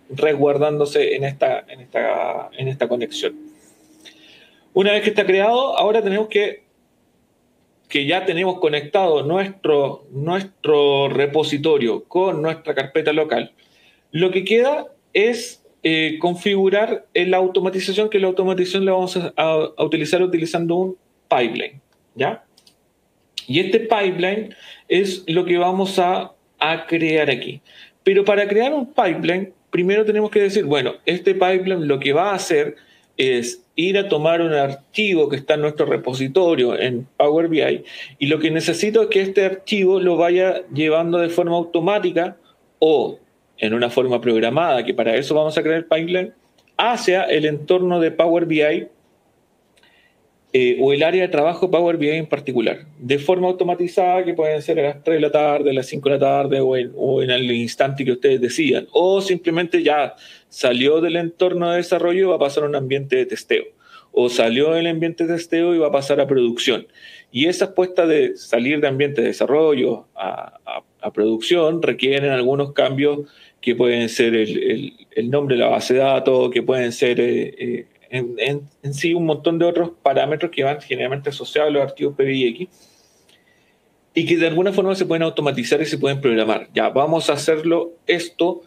resguardándose en esta, en esta, en esta conexión. Una vez que está creado, ahora tenemos que, que ya tenemos conectado nuestro, nuestro repositorio con nuestra carpeta local. Lo que queda es eh, configurar la automatización, que la automatización la vamos a, a, a utilizar utilizando un pipeline, ¿ya? Y este pipeline es lo que vamos a, a crear aquí. Pero para crear un pipeline, primero tenemos que decir, bueno, este pipeline lo que va a hacer es ir a tomar un archivo que está en nuestro repositorio en Power B I, y lo que necesito es que este archivo lo vaya llevando de forma automática o en una forma programada, que para eso vamos a crear el pipeline, hacia el entorno de Power B I eh, o el área de trabajo Power B I en particular, de forma automatizada, que pueden ser a las tres de la tarde, a las cinco de la tarde o en, o en el instante que ustedes decidan, o simplemente ya salió del entorno de desarrollo y va a pasar a un ambiente de testeo, o salió del ambiente de testeo y va a pasar a producción. Y esas puestas de salir de ambiente de desarrollo a, a, a producción requieren algunos cambios que pueden ser el, el, el nombre de la base de datos, que pueden ser eh, eh, en, en, en sí un montón de otros parámetros que van generalmente asociados a los archivos P B I X y que de alguna forma se pueden automatizar y se pueden programar. Ya, vamos a hacerlo esto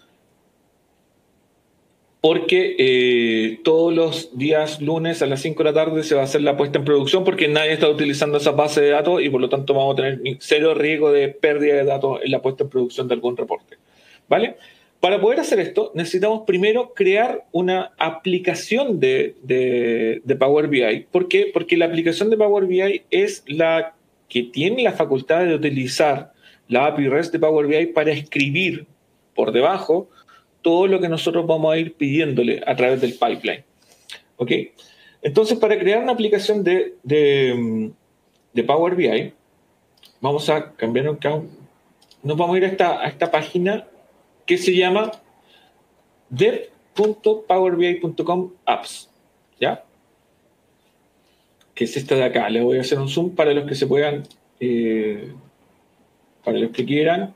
porque eh, todos los días lunes a las cinco de la tarde se va a hacer la puesta en producción, porque nadie está utilizando esa base de datos y por lo tanto vamos a tener cero riesgo de pérdida de datos en la puesta en producción de algún reporte, ¿vale? Para poder hacer esto, necesitamos primero crear una aplicación de, de, de Power B I. ¿Por qué? Porque la aplicación de Power B I es la que tiene la facultad de utilizar la A P I REST de Power B I para escribir por debajo todo lo que nosotros vamos a ir pidiéndole a través del pipeline. ¿Ok? Entonces, para crear una aplicación de, de, de Power B I, vamos a cambiar un count. Nos vamos a ir a esta, a esta página que se llama dev punto power b i punto com apps, ¿ya? Que es esta de acá. Les voy a hacer un zoom para los que se puedan, eh, para los que quieran.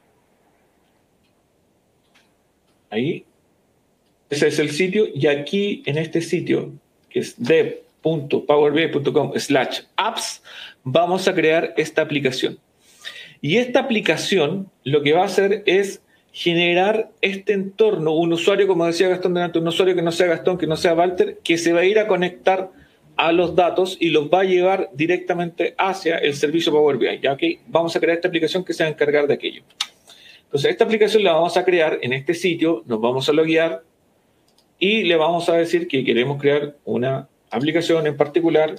Ahí. Ese es el sitio, y aquí en este sitio, que es dev punto power b i punto com slash apps, vamos a crear esta aplicación. Y esta aplicación lo que va a hacer es generar este entorno, un usuario, como decía Gastón delante, un usuario que no sea Gastón, que no sea Walter, que se va a ir a conectar a los datos y los va a llevar directamente hacia el servicio Power B I. ¿Ya? Okay, vamos a crear esta aplicación que se va a encargar de aquello. Entonces, esta aplicación la vamos a crear en este sitio, nos vamos a loguear y le vamos a decir que queremos crear una aplicación en particular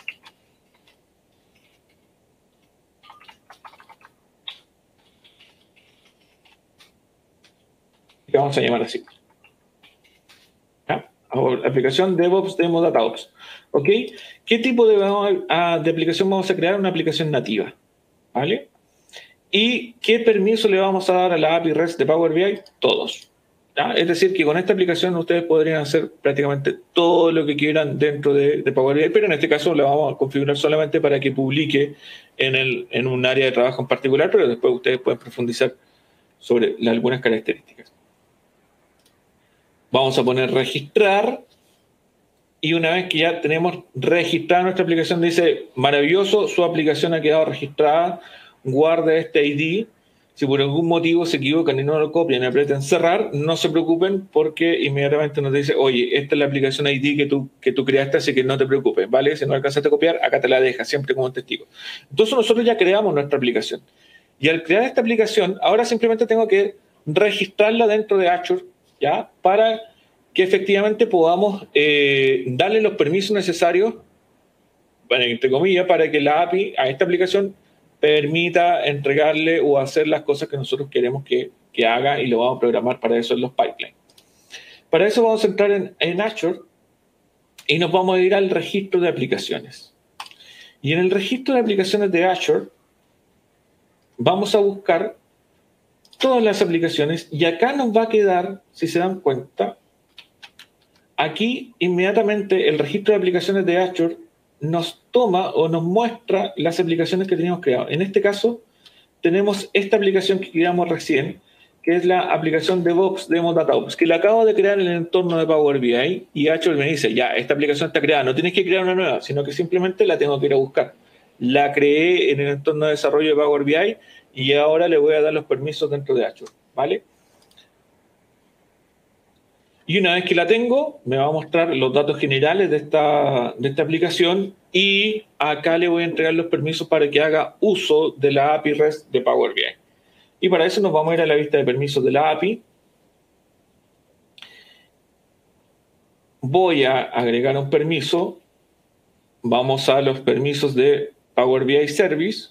que vamos a llamar así. ¿Ya? Aplicación DevOps Demo DataOps. ¿Ok? ¿Qué tipo de, de aplicación vamos a crear? Una aplicación nativa. ¿Vale? ¿Y qué permiso le vamos a dar a la A P I REST de Power B I? Todos. ¿Ya? Es decir, que con esta aplicación ustedes podrían hacer prácticamente todo lo que quieran dentro de, de Power B I, pero en este caso la vamos a configurar solamente para que publique en, el, en un área de trabajo en particular, pero después ustedes pueden profundizar sobre las, algunas características. Vamos a poner registrar, y una vez que ya tenemos registrada nuestra aplicación, dice, maravilloso, su aplicación ha quedado registrada, guarda este I D. Si por algún motivo se equivocan y no lo copian y apretan cerrar, no se preocupen, porque inmediatamente nos dice, oye, esta es la aplicación I D que tú, que tú creaste, así que no te preocupes, ¿vale? Si no alcanzaste a copiar, acá te la deja, siempre como testigo. Entonces nosotros ya creamos nuestra aplicación. Y al crear esta aplicación, ahora simplemente tengo que registrarla dentro de Azure, ¿ya? Para que efectivamente podamos eh, darle los permisos necesarios, bueno, entre comillas, para que la A P I a esta aplicación permita entregarle o hacer las cosas que nosotros queremos que, que haga, y lo vamos a programar para eso en los pipelines. Para eso vamos a entrar en, en Azure y nos vamos a ir al registro de aplicaciones. Y en el registro de aplicaciones de Azure vamos a buscar todas las aplicaciones, y acá nos va a quedar, si se dan cuenta, aquí inmediatamente el registro de aplicaciones de Azure nos toma o nos muestra las aplicaciones que teníamos creado. En este caso, tenemos esta aplicación que creamos recién, que es la aplicación DevOps Demo DataOps, que la acabo de crear en el entorno de Power B I, y Azure me dice, ya, esta aplicación está creada, no tienes que crear una nueva, sino que simplemente la tengo que ir a buscar. La creé en el entorno de desarrollo de Power B I y ahora le voy a dar los permisos dentro de Azure, ¿vale? Y una vez que la tengo, me va a mostrar los datos generales de esta, de esta aplicación, y acá le voy a entregar los permisos para que haga uso de la A P I REST de Power B I. Y para eso nos vamos a ir a la vista de permisos de la A P I. Voy a agregar un permiso. Vamos a los permisos de Power B I Service.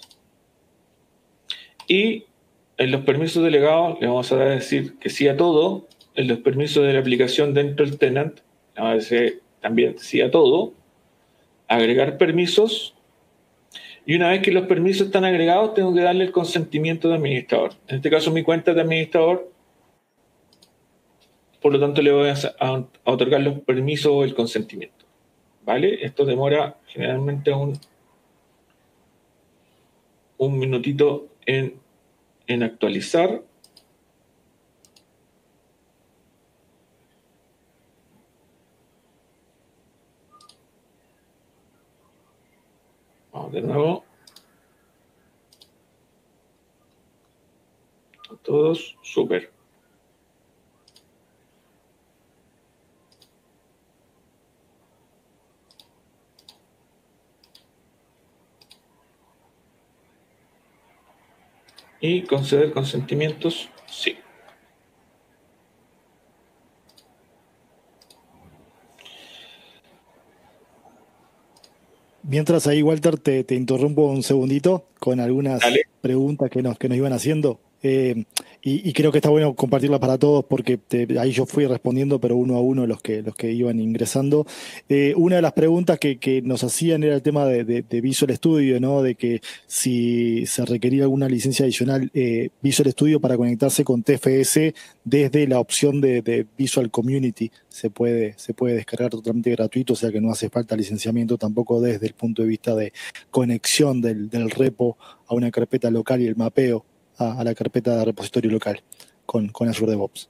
Y en los permisos delegados le vamos a decir que sí a todo. En los permisos de la aplicación dentro del tenant, le vamos a decir también sí a todo. Agregar permisos. Y una vez que los permisos están agregados, tengo que darle el consentimiento de administrador. En este caso, mi cuenta de administrador. Por lo tanto, le voy a, a, a otorgar los permisos o el consentimiento. ¿Vale? Esto demora generalmente un, un minutito en, en actualizar. Vamos de nuevo. Todos, súper. Y conceder consentimientos, sí. Mientras ahí, Walter, te, te interrumpo un segundito con algunas Dale. preguntas que nos, que nos iban haciendo. Eh, y, y creo que está bueno compartirlas para todos porque te, ahí yo fui respondiendo, pero uno a uno los que, los que iban ingresando. Eh, una de las preguntas que, que nos hacían era el tema de, de, de Visual Studio, ¿no? De que si se requería alguna licencia adicional eh, Visual Studio para conectarse con T F S desde la opción de, de Visual Community. Se puede, se puede descargar totalmente gratuito, o sea que no hace falta licenciamiento tampoco desde el punto de vista de conexión del, del repo a una carpeta local y el mapeo a, a la carpeta de repositorio local con, con Azure DevOps.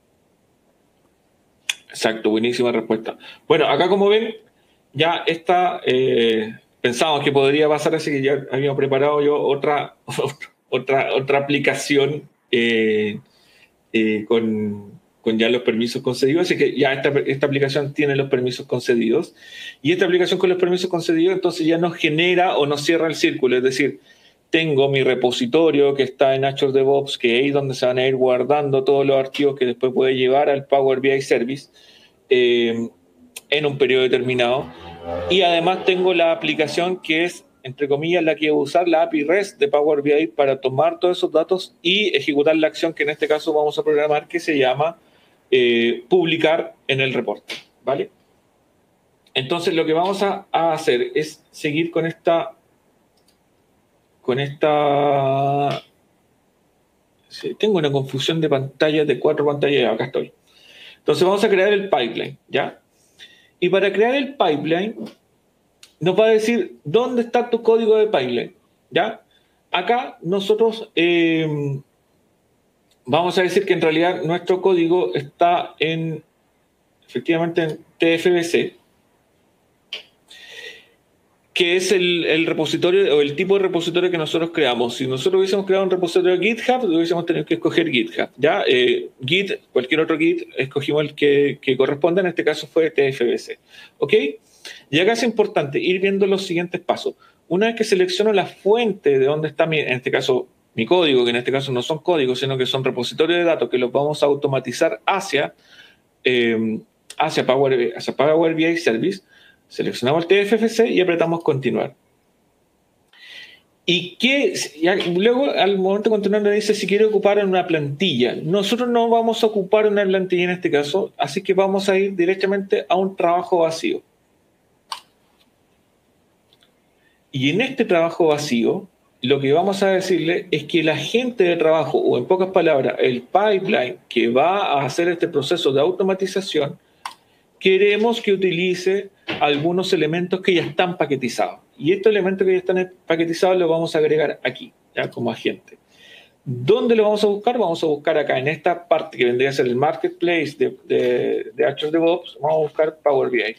Exacto, buenísima respuesta. Bueno, acá como ven, ya está, eh, pensamos que podría pasar, así que ya habíamos preparado yo otra, otra, otra aplicación eh, eh, con, con ya los permisos concedidos, así que ya esta, esta aplicación tiene los permisos concedidos, y esta aplicación con los permisos concedidos entonces ya nos genera o nos cierra el círculo, es decir, tengo mi repositorio que está en Azure DevOps, que es ahí donde se van a ir guardando todos los archivos que después puede llevar al Power B I Service eh, en un periodo determinado. Y además tengo la aplicación que es, entre comillas, la que va a usar la A P I REST de Power B I para tomar todos esos datos y ejecutar la acción que en este caso vamos a programar, que se llama eh, publicar en el reporte, ¿vale? Entonces lo que vamos a, a hacer es seguir con esta con esta sí, tengo una confusión de pantallas, de cuatro pantallas, acá estoy. Entonces vamos a crear el pipeline, ¿ya? Y para crear el pipeline nos va a decir dónde está tu código de pipeline, ¿ya? Acá nosotros eh, vamos a decir que en realidad nuestro código está en, efectivamente, en T F B C, que es el, el repositorio o el tipo de repositorio que nosotros creamos. Si nosotros hubiésemos creado un repositorio GitHub, hubiésemos tenido que escoger GitHub, ¿ya? Eh, Git, cualquier otro Git, escogimos el que, que corresponda, en este caso fue T F B C, ¿ok? Y acá es importante ir viendo los siguientes pasos. Una vez que selecciono la fuente de dónde está, mi, en este caso, mi código, que en este caso no son códigos, sino que son repositorios de datos que los vamos a automatizar hacia, eh, hacia, Power, hacia Power B I Service, seleccionamos el T F B C y apretamos continuar. Y que ya, luego al momento de continuar me dice si quiere ocupar una plantilla. Nosotros no vamos a ocupar una plantilla en este caso, así que vamos a ir directamente a un trabajo vacío. Y en este trabajo vacío, lo que vamos a decirle es que el agente de trabajo, o en pocas palabras, el pipeline que va a hacer este proceso de automatización, queremos que utilice algunos elementos que ya están paquetizados. Y estos elementos que ya están paquetizados los vamos a agregar aquí, ya como agente. ¿Dónde lo vamos a buscar? Vamos a buscar acá en esta parte que vendría a ser el marketplace de, de, de Azure DevOps. Vamos a buscar Power B I.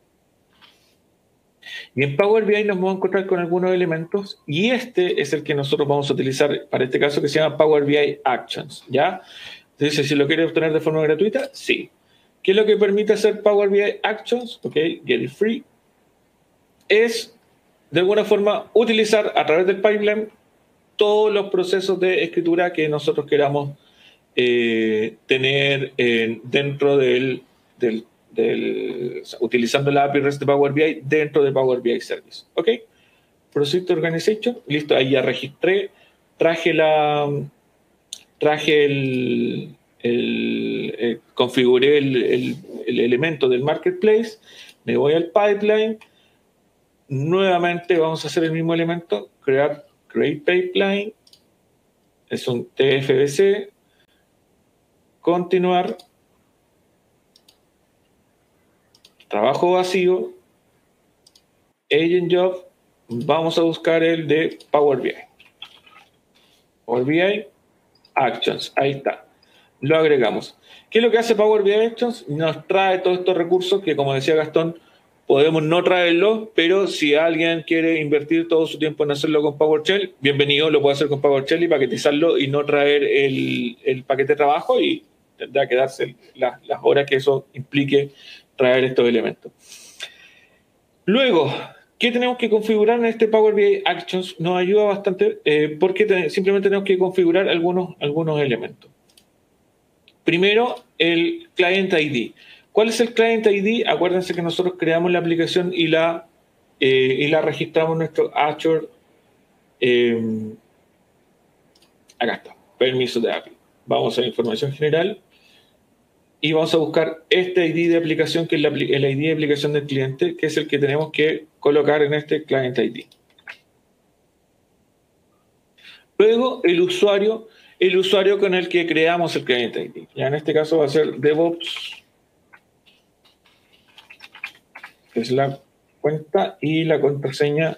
Y en Power B I nos vamos a encontrar con algunos elementos y este es el que nosotros vamos a utilizar para este caso, que se llama Power B I Actions, ¿ya? Entonces, si lo quieres obtener de forma gratuita, sí. ¿Qué es lo que permite hacer Power B I Actions? Ok, get it free. Es, de alguna forma, utilizar a través del pipeline todos los procesos de escritura que nosotros queramos eh, tener eh, dentro del, del, del, utilizando la A P I REST de Power B I dentro de Power B I Service. ¿Ok? Project Organization. Listo, ahí ya registré. Traje la... Traje el... el eh, configuré el, el, el elemento del marketplace. Me voy al pipeline. Nuevamente vamos a hacer el mismo elemento. Crear Create Pipeline. Es un T F B C. Continuar. Trabajo vacío. Agent Job. Vamos a buscar el de Power B I. Power B I Actions. Ahí está. Lo agregamos. ¿Qué es lo que hace Power B I Actions? Nos trae todos estos recursos que, como decía Gastón, podemos no traerlos, pero si alguien quiere invertir todo su tiempo en hacerlo con PowerShell, bienvenido, lo puede hacer con PowerShell y paquetizarlo y no traer el, el paquete de trabajo y tendrá que darse las, las horas que eso implique traer estos elementos. Luego, ¿qué tenemos que configurar en este Power B I Actions? Nos ayuda bastante eh, porque te, simplemente tenemos que configurar algunos, algunos elementos. Primero, el Client I D. ¿Cuál es el Client I D? Acuérdense que nosotros creamos la aplicación y la, eh, y la registramos en nuestro Azure. Eh, acá está, permiso de A P I. Vamos a la información general y vamos a buscar este I D de aplicación, que es la, el I D de aplicación del cliente, que es el que tenemos que colocar en este Client I D. Luego, el usuario, el usuario con el que creamos el Client I D. Ya en este caso va a ser DevOps, que es la cuenta, y la contraseña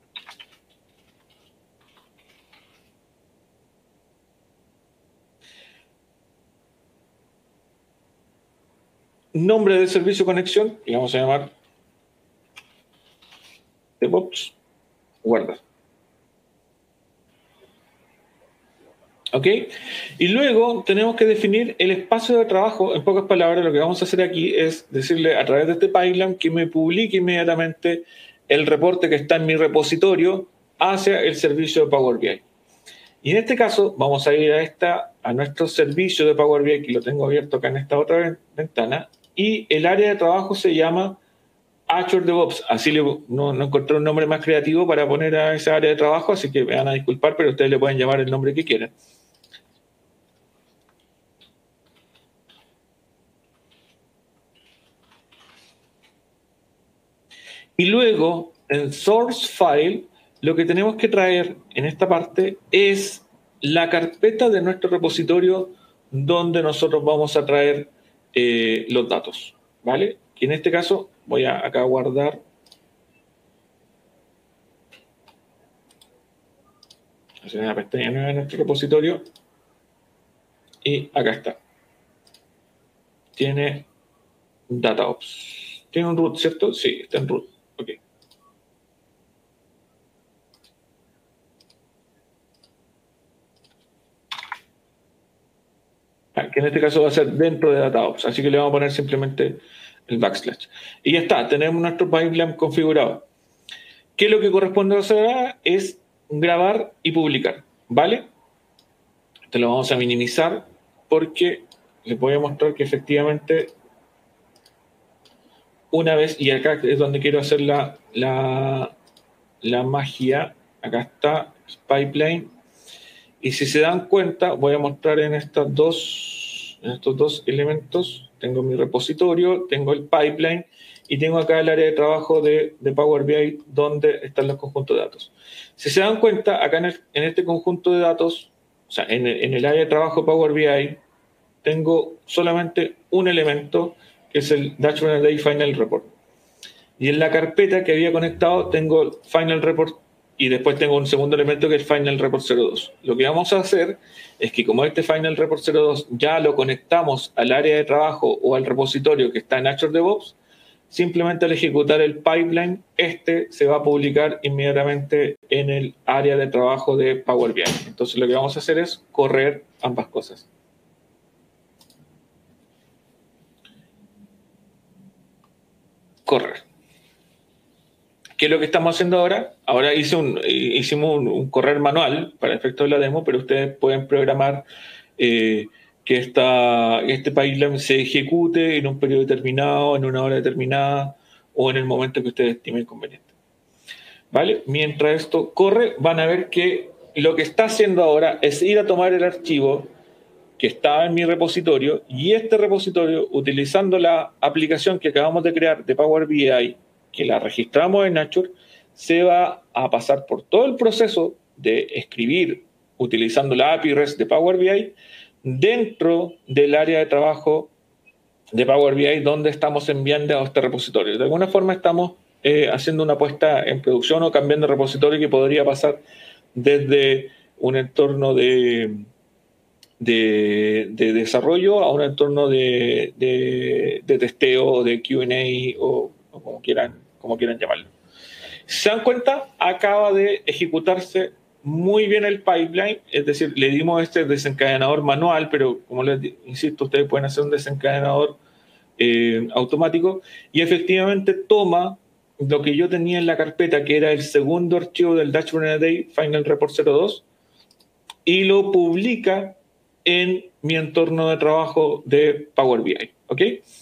nombre del servicio conexión, y vamos a llamar DevOps, guarda. ¿Ok? Y luego tenemos que definir el espacio de trabajo. En pocas palabras, lo que vamos a hacer aquí es decirle a través de este pipeline que me publique inmediatamente el reporte que está en mi repositorio hacia el servicio de Power B I. Y en este caso vamos a ir a, esta, a nuestro servicio de Power B I, que lo tengo abierto acá en esta otra ventana, y el área de trabajo se llama Azure DevOps. Así le, no, no encontré un nombre más creativo para poner a esa área de trabajo, así que me van a disculpar, pero ustedes le pueden llamar el nombre que quieran. Y luego, en Source File, lo que tenemos que traer en esta parte es la carpeta de nuestro repositorio donde nosotros vamos a traer eh, los datos, ¿vale? Y en este caso voy a acá guardar. Hacer una pestaña nueva en nuestro repositorio. Y acá está. Tiene DataOps. ¿Tiene un root, cierto? Sí, está en root. Ok. Que en este caso va a ser dentro de DataOps, así que le vamos a poner simplemente el backslash. Y ya está, tenemos nuestro pipeline configurado. ¿Qué es lo que corresponde hacer ahora? Es grabar y publicar, ¿vale? Esto lo vamos a minimizar porque les voy a mostrar que efectivamente una vez, y acá es donde quiero hacer la, la, la magia, acá está pipeline. Y si se dan cuenta, voy a mostrar en, estas dos, en estos dos elementos, tengo mi repositorio, tengo el pipeline y tengo acá el área de trabajo de, de Power B I donde están los conjuntos de datos. Si se dan cuenta, acá en, el, en este conjunto de datos, o sea, en el, en el área de trabajo de Power B I, tengo solamente un elemento que es el Dashboard Day Final Report. Y en la carpeta que había conectado tengo el Final Report y después tengo un segundo elemento que es el Final Report cero dos. Lo que vamos a hacer es que como este Final Report cero dos ya lo conectamos al área de trabajo o al repositorio que está en Azure DevOps, simplemente al ejecutar el pipeline, este se va a publicar inmediatamente en el área de trabajo de Power B I. Entonces lo que vamos a hacer es correr ambas cosas. Correr. ¿Qué es lo que estamos haciendo ahora? Ahora hice un, hicimos un, un correr manual para el efecto de la demo, pero ustedes pueden programar eh, que esta, este pipeline se ejecute en un periodo determinado, en una hora determinada o en el momento que ustedes estimen conveniente. ¿Vale? Mientras esto corre, van a ver que lo que está haciendo ahora es ir a tomar el archivo que estaba en mi repositorio y este repositorio, utilizando la aplicación que acabamos de crear de Power B I, que la registramos en Azure, se va a pasar por todo el proceso de escribir utilizando la A P I REST de Power B I dentro del área de trabajo de Power B I donde estamos enviando a este repositorio. De alguna forma estamos eh, haciendo una puesta en producción o cambiando de repositorio que podría pasar desde un entorno de, de, de desarrollo a un entorno de, de, de testeo, de Q and A o, o como quieran como quieran llamarlo. Si se dan cuenta, acaba de ejecutarse muy bien el pipeline, es decir, le dimos este desencadenador manual, pero como les insisto, ustedes pueden hacer un desencadenador eh, automático y efectivamente toma lo que yo tenía en la carpeta, que era el segundo archivo del Dashboard in a Day, Final Report cero dos, y lo publica en mi entorno de trabajo de Power B I. ¿Ok?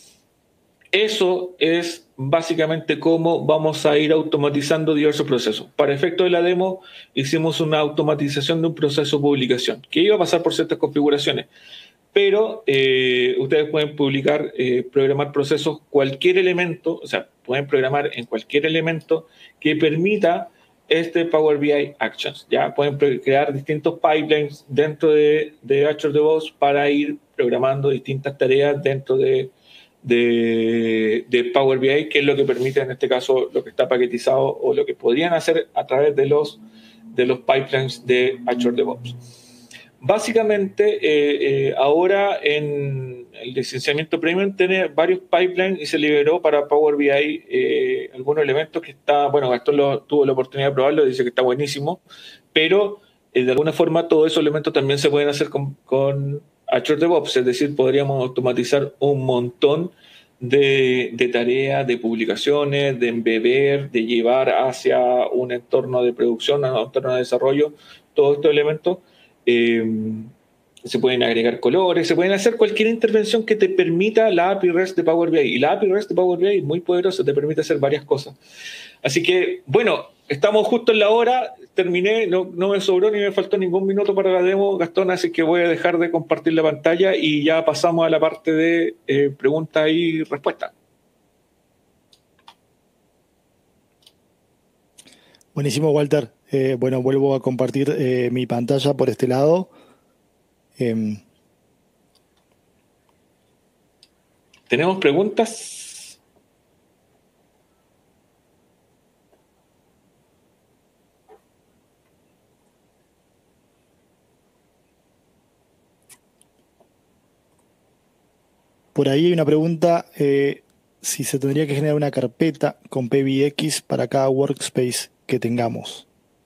Eso es básicamente cómo vamos a ir automatizando diversos procesos. Para efecto de la demo, hicimos una automatización de un proceso de publicación, que iba a pasar por ciertas configuraciones, pero eh, ustedes pueden publicar, eh, programar procesos, cualquier elemento, o sea, pueden programar en cualquier elemento que permita este Power B I Actions. Ya pueden crear distintos pipelines dentro de, de Azure DevOps para ir programando distintas tareas dentro de De, de Power B I, que es lo que permite en este caso lo que está paquetizado o lo que podrían hacer a través de los, de los pipelines de Azure DevOps. Básicamente, eh, eh, ahora en el licenciamiento premium tiene varios pipelines y se liberó para Power B I eh, algunos elementos que está, bueno, Gastón lo, tuvo la oportunidad de probarlo, dice que está buenísimo, pero eh, de alguna forma todos esos elementos también se pueden hacer con, con Azure DevOps, es decir, podríamos automatizar un montón de, de tareas, de publicaciones, de embeber, de llevar hacia un entorno de producción, a un entorno de desarrollo, todos estos elementos. Eh, se pueden agregar colores, se pueden hacer cualquier intervención que te permita la A P I REST de Power B I. Y la A P I REST de Power B I es muy poderosa, te permite hacer varias cosas. Así que, bueno, estamos justo en la hora, terminé, no, no me sobró ni me faltó ningún minuto para la demo, Gastón, así que voy a dejar de compartir la pantalla y ya pasamos a la parte de eh, preguntas y respuestas. Buenísimo, Walter. Eh, bueno, vuelvo a compartir eh, mi pantalla por este lado. Eh, ¿Tenemos preguntas? Por ahí hay una pregunta, eh, si se tendría que generar una carpeta con P B X para cada workspace que tengamos.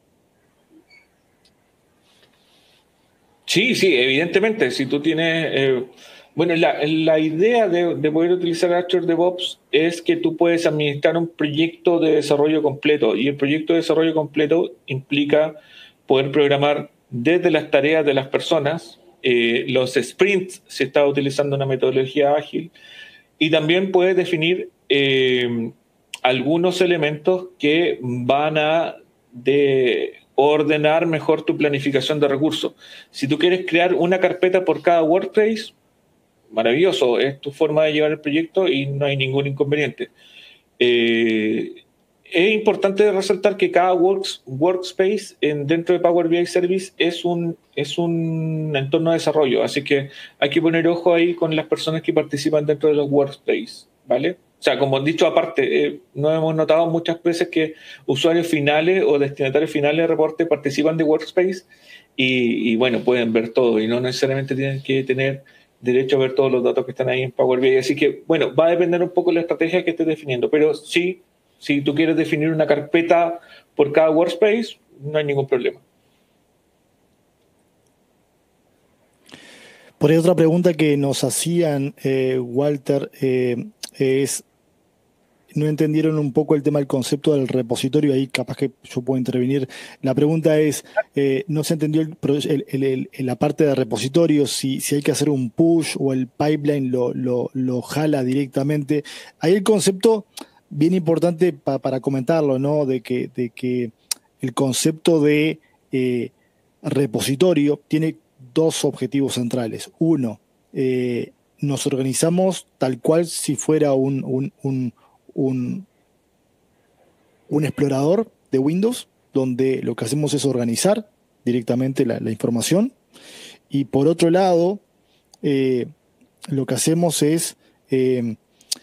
Sí, sí, evidentemente. Si tú tienes... Eh, bueno, la, la idea de, de poder utilizar Azure DevOps es que tú puedes administrar un proyecto de desarrollo completo y el proyecto de desarrollo completo implica poder programar desde las tareas de las personas, eh, los sprints, si está utilizando una metodología ágil, y también puedes definir eh, algunos elementos que van a de ordenar mejor tu planificación de recursos. Si tú quieres crear una carpeta por cada workspace, maravilloso, es tu forma de llevar el proyecto y no hay ningún inconveniente. Eh, es importante resaltar que cada works, workspace en, dentro de Power B I Service es un, es un entorno de desarrollo, así que hay que poner ojo ahí con las personas que participan dentro de los workspaces, ¿vale? sea, como dicho aparte, eh, no hemos notado muchas veces que usuarios finales o destinatarios finales de reporte participan de Workspace y, y bueno, pueden ver todo y no necesariamente tienen que tener derecho a ver todos los datos que están ahí en Power B I. Así que, bueno, va a depender un poco de la estrategia que estés definiendo, pero sí, si tú quieres definir una carpeta por cada Workspace, no hay ningún problema. Por ahí otra pregunta que nos hacían, eh, Walter, eh, es, no entendieron un poco el tema del concepto del repositorio, ahí capaz que yo puedo intervenir. La pregunta es, eh, no se entendió el, el, el, el, la parte de repositorio, si, si hay que hacer un push o el pipeline lo, lo, lo jala directamente. Ahí el concepto, bien importante pa, para comentarlo, ¿no? De que, de que el concepto de eh, repositorio tiene dos objetivos centrales. Uno, eh, nos organizamos tal cual si fuera un, un, un, un, un explorador de Windows, donde lo que hacemos es organizar directamente la, la información. Y por otro lado, eh, lo que hacemos es eh,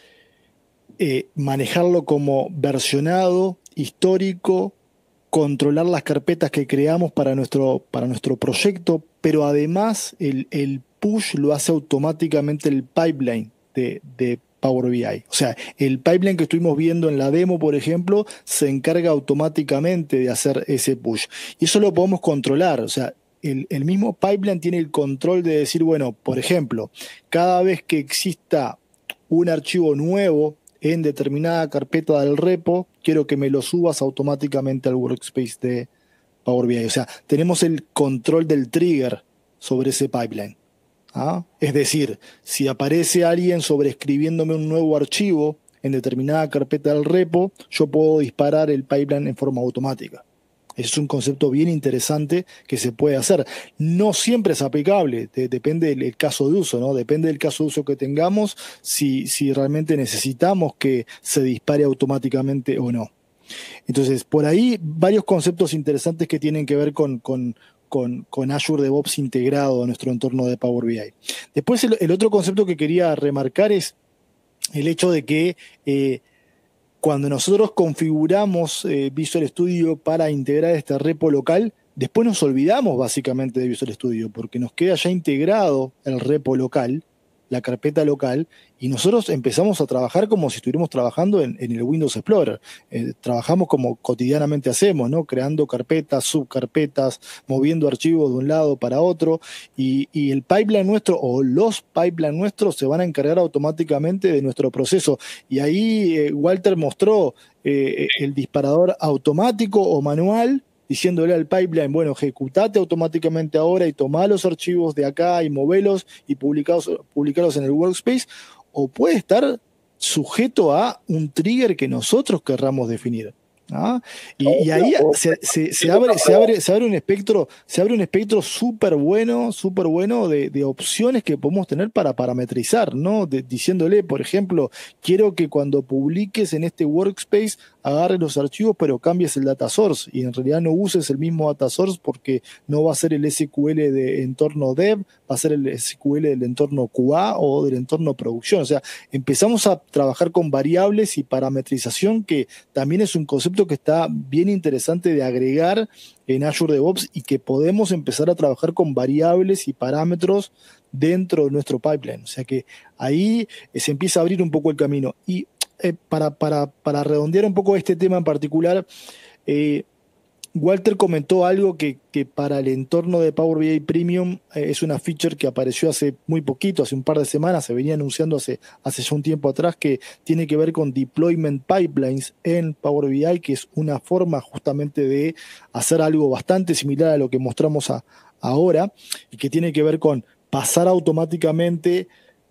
eh, manejarlo como versionado, histórico, controlar las carpetas que creamos para nuestro, para nuestro proyecto, pero además el, el push lo hace automáticamente el pipeline de, de Power B I. O sea, el pipeline que estuvimos viendo en la demo, por ejemplo, se encarga automáticamente de hacer ese push. Y eso lo podemos controlar. O sea, el, el mismo pipeline tiene el control de decir, bueno, por ejemplo, cada vez que exista un archivo nuevo en determinada carpeta del repo, quiero que me lo subas automáticamente al workspace de Power B I. O sea, tenemos el control del trigger sobre ese pipeline. ¿Ah? Es decir, si aparece alguien sobreescribiéndome un nuevo archivo en determinada carpeta del repo, yo puedo disparar el pipeline en forma automática. Es un concepto bien interesante que se puede hacer. No siempre es aplicable, de, depende del, del caso de uso, ¿no? Depende del caso de uso que tengamos, si, si realmente necesitamos que se dispare automáticamente o no. Entonces, por ahí varios conceptos interesantes que tienen que ver con, con, con, con Azure DevOps integrado a nuestro entorno de Power B I. Después, el, el otro concepto que quería remarcar es el hecho de que eh, cuando nosotros configuramos eh, Visual Studio para integrar este repo local, después nos olvidamos básicamente de Visual Studio, porque nos queda ya integrado el repo local, la carpeta local, y nosotros empezamos a trabajar como si estuviéramos trabajando en, en el Windows Explorer. Eh, trabajamos como cotidianamente hacemos, ¿no? Creando carpetas, subcarpetas, moviendo archivos de un lado para otro, y, y el pipeline nuestro, o los pipelines nuestros, se van a encargar automáticamente de nuestro proceso. Y ahí eh, Walter mostró eh, el disparador automático o manual, diciéndole al pipeline, bueno, ejecutate automáticamente ahora y tomá los archivos de acá y movelos y publicados, publicarlos en el workspace, o puede estar sujeto a un trigger que nosotros querramos definir. ¿Ah? Y, y ahí se, se, se, abre, se, abre, se abre un espectro, se abre un espectro súper bueno, súper bueno de, de opciones que podemos tener para parametrizar, ¿no? De, diciéndole, por ejemplo, quiero que cuando publiques en este workspace agarres los archivos, pero cambies el data source y en realidad no uses el mismo data source porque no va a ser el S Q L de entorno dev, va a ser el S Q L del entorno Q A o del entorno producción. O sea, empezamos a trabajar con variables y parametrización, que también es un concepto que está bien interesante de agregar en Azure DevOps y que podemos empezar a trabajar con variables y parámetros dentro de nuestro pipeline. O sea que ahí se empieza a abrir un poco el camino. Y eh, para, para, para redondear un poco este tema en particular, eh, Walter comentó algo que, que para el entorno de Power B I Premium eh, es una feature que apareció hace muy poquito, hace un par de semanas, se venía anunciando hace, hace ya un tiempo atrás, que tiene que ver con deployment pipelines en Power B I, que es una forma justamente de hacer algo bastante similar a lo que mostramos a, ahora, y que tiene que ver con pasar automáticamente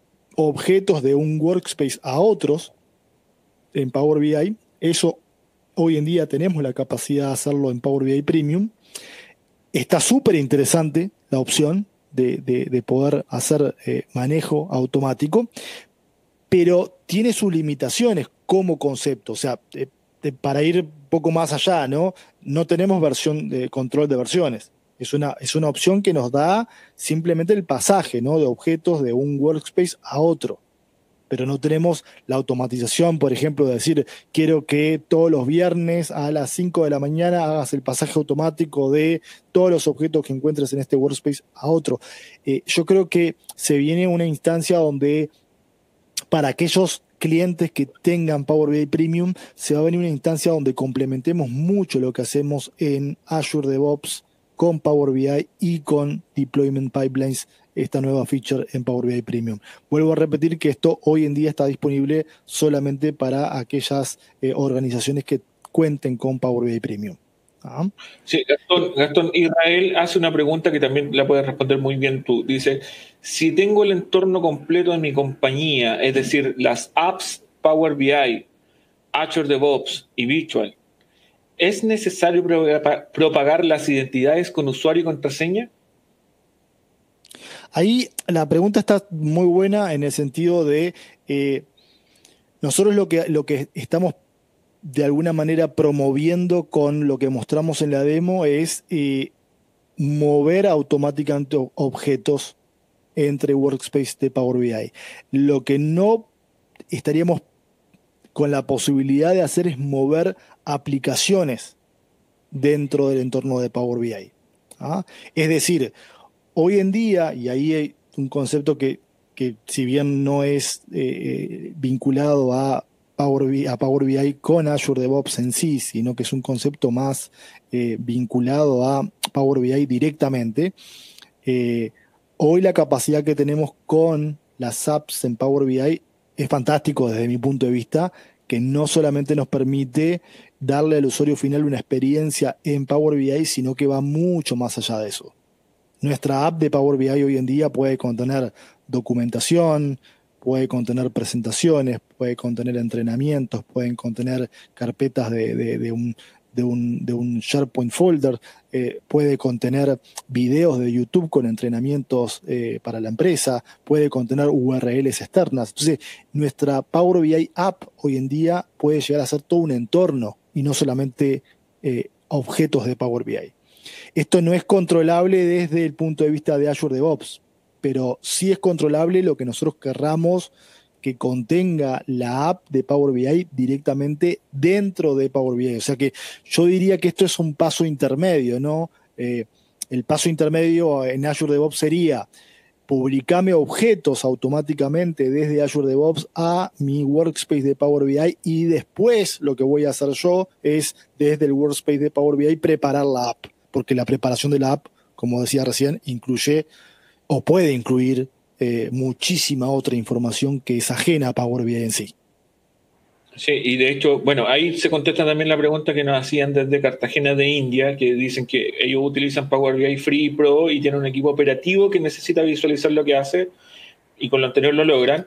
objetos de un workspace a otros en Power B I. Eso hoy en día tenemos la capacidad de hacerlo en Power B I Premium. Está súper interesante la opción de, de, de poder hacer eh, manejo automático, pero tiene sus limitaciones como concepto. O sea, eh, de, para ir un poco más allá, ¿no? No tenemos versión de control de versiones. Es una, es una opción que nos da simplemente el pasaje, ¿no? De objetos de un workspace a otro. pero no tenemos la automatización, por ejemplo, de decir, quiero que todos los viernes a las cinco de la mañana hagas el pasaje automático de todos los objetos que encuentres en este workspace a otro. Eh, yo creo que se viene una instancia donde para aquellos clientes que tengan Power B I Premium, se va a venir una instancia donde complementemos mucho lo que hacemos en Azure DevOps con Power B I y con Deployment Pipelines, esta nueva feature en Power B I Premium. Vuelvo a repetir que esto hoy en día está disponible solamente para aquellas eh, organizaciones que cuenten con Power B I Premium. ¿Ah? Sí, Gastón, Gastón, Israel hace una pregunta que también la puedes responder muy bien tú. Dice, si tengo el entorno completo de mi compañía, es decir, las apps Power B I, Azure DevOps y Virtual, ¿es necesario propagar las identidades con usuario y contraseña? Ahí la pregunta está muy buena en el sentido de eh, nosotros lo que, lo que estamos de alguna manera promoviendo con lo que mostramos en la demo es eh, mover automáticamente objetos entre workspace de Power B I. Lo que no estaríamos con la posibilidad de hacer es mover aplicaciones dentro del entorno de Power B I. ¿Ah? Es decir, hoy en día, y ahí hay un concepto que, que si bien no es eh, vinculado a Power B I, a Power B I con Azure DevOps en sí, sino que es un concepto más eh, vinculado a Power B I directamente, eh, hoy la capacidad que tenemos con las apps en Power B I es fantástico desde mi punto de vista, que no solamente nos permite darle al usuario final una experiencia en Power B I, sino que va mucho más allá de eso. Nuestra app de Power B I hoy en día puede contener documentación, puede contener presentaciones, puede contener entrenamientos, pueden contener carpetas de, de, de, un, de, un, de un SharePoint folder, eh, puede contener videos de YouTube con entrenamientos eh, para la empresa, puede contener U R Ls externas. Entonces, nuestra Power B I app hoy en día puede llegar a ser todo un entorno y no solamente eh, objetos de Power B I. Esto no es controlable desde el punto de vista de Azure DevOps, pero sí es controlable lo que nosotros querramos que contenga la app de Power B I directamente dentro de Power B I. O sea que yo diría que esto es un paso intermedio, ¿no? Eh, el paso intermedio en Azure DevOps sería publicame objetos automáticamente desde Azure DevOps a mi workspace de Power B I y después lo que voy a hacer yo es desde el workspace de Power B I preparar la app, porque la preparación de la app, como decía recién, incluye o puede incluir eh, muchísima otra información que es ajena a Power B I en sí. Sí, y de hecho, bueno, ahí se contesta también la pregunta que nos hacían desde Cartagena de India, que dicen que ellos utilizan Power B I Free Pro y tienen un equipo operativo que necesita visualizar lo que hace y con lo anterior lo logran.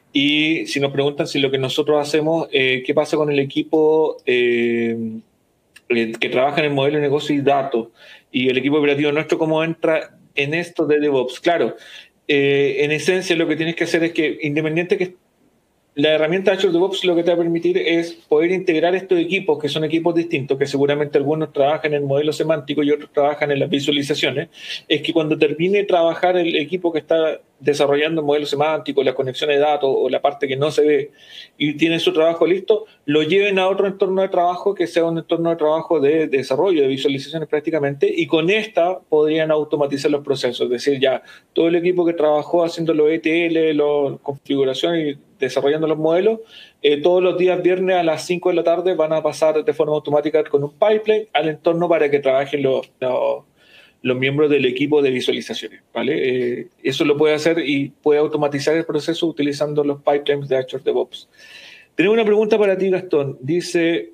Y si nos preguntan si lo que nosotros hacemos, eh, ¿qué pasa con el equipo eh, que trabaja en el modelo de negocio y datos? Y el equipo operativo nuestro, ¿cómo entra en esto de DevOps? Claro, eh, en esencia lo que tienes que hacer es que, independiente que la herramienta Azure DevOps lo que te va a permitir es poder integrar estos equipos, que son equipos distintos, que seguramente algunos trabajan en el modelo semántico y otros trabajan en las visualizaciones, es que cuando termine de trabajar el equipo que está desarrollando el modelo semántico, las conexiones de datos o la parte que no se ve y tiene su trabajo listo, lo lleven a otro entorno de trabajo que sea un entorno de trabajo de, de desarrollo, de visualizaciones prácticamente, y con esta podrían automatizar los procesos, es decir, ya todo el equipo que trabajó haciendo los E T L, la configuración y desarrollando los modelos, eh, todos los días viernes a las cinco de la tarde van a pasar de forma automática con un pipeline al entorno para que trabajen los, los, los miembros del equipo de visualizaciones, ¿vale? Eh, eso lo puede hacer y puede automatizar el proceso utilizando los pipelines de Azure DevOps. Tenemos una pregunta para ti, Gastón. Dice,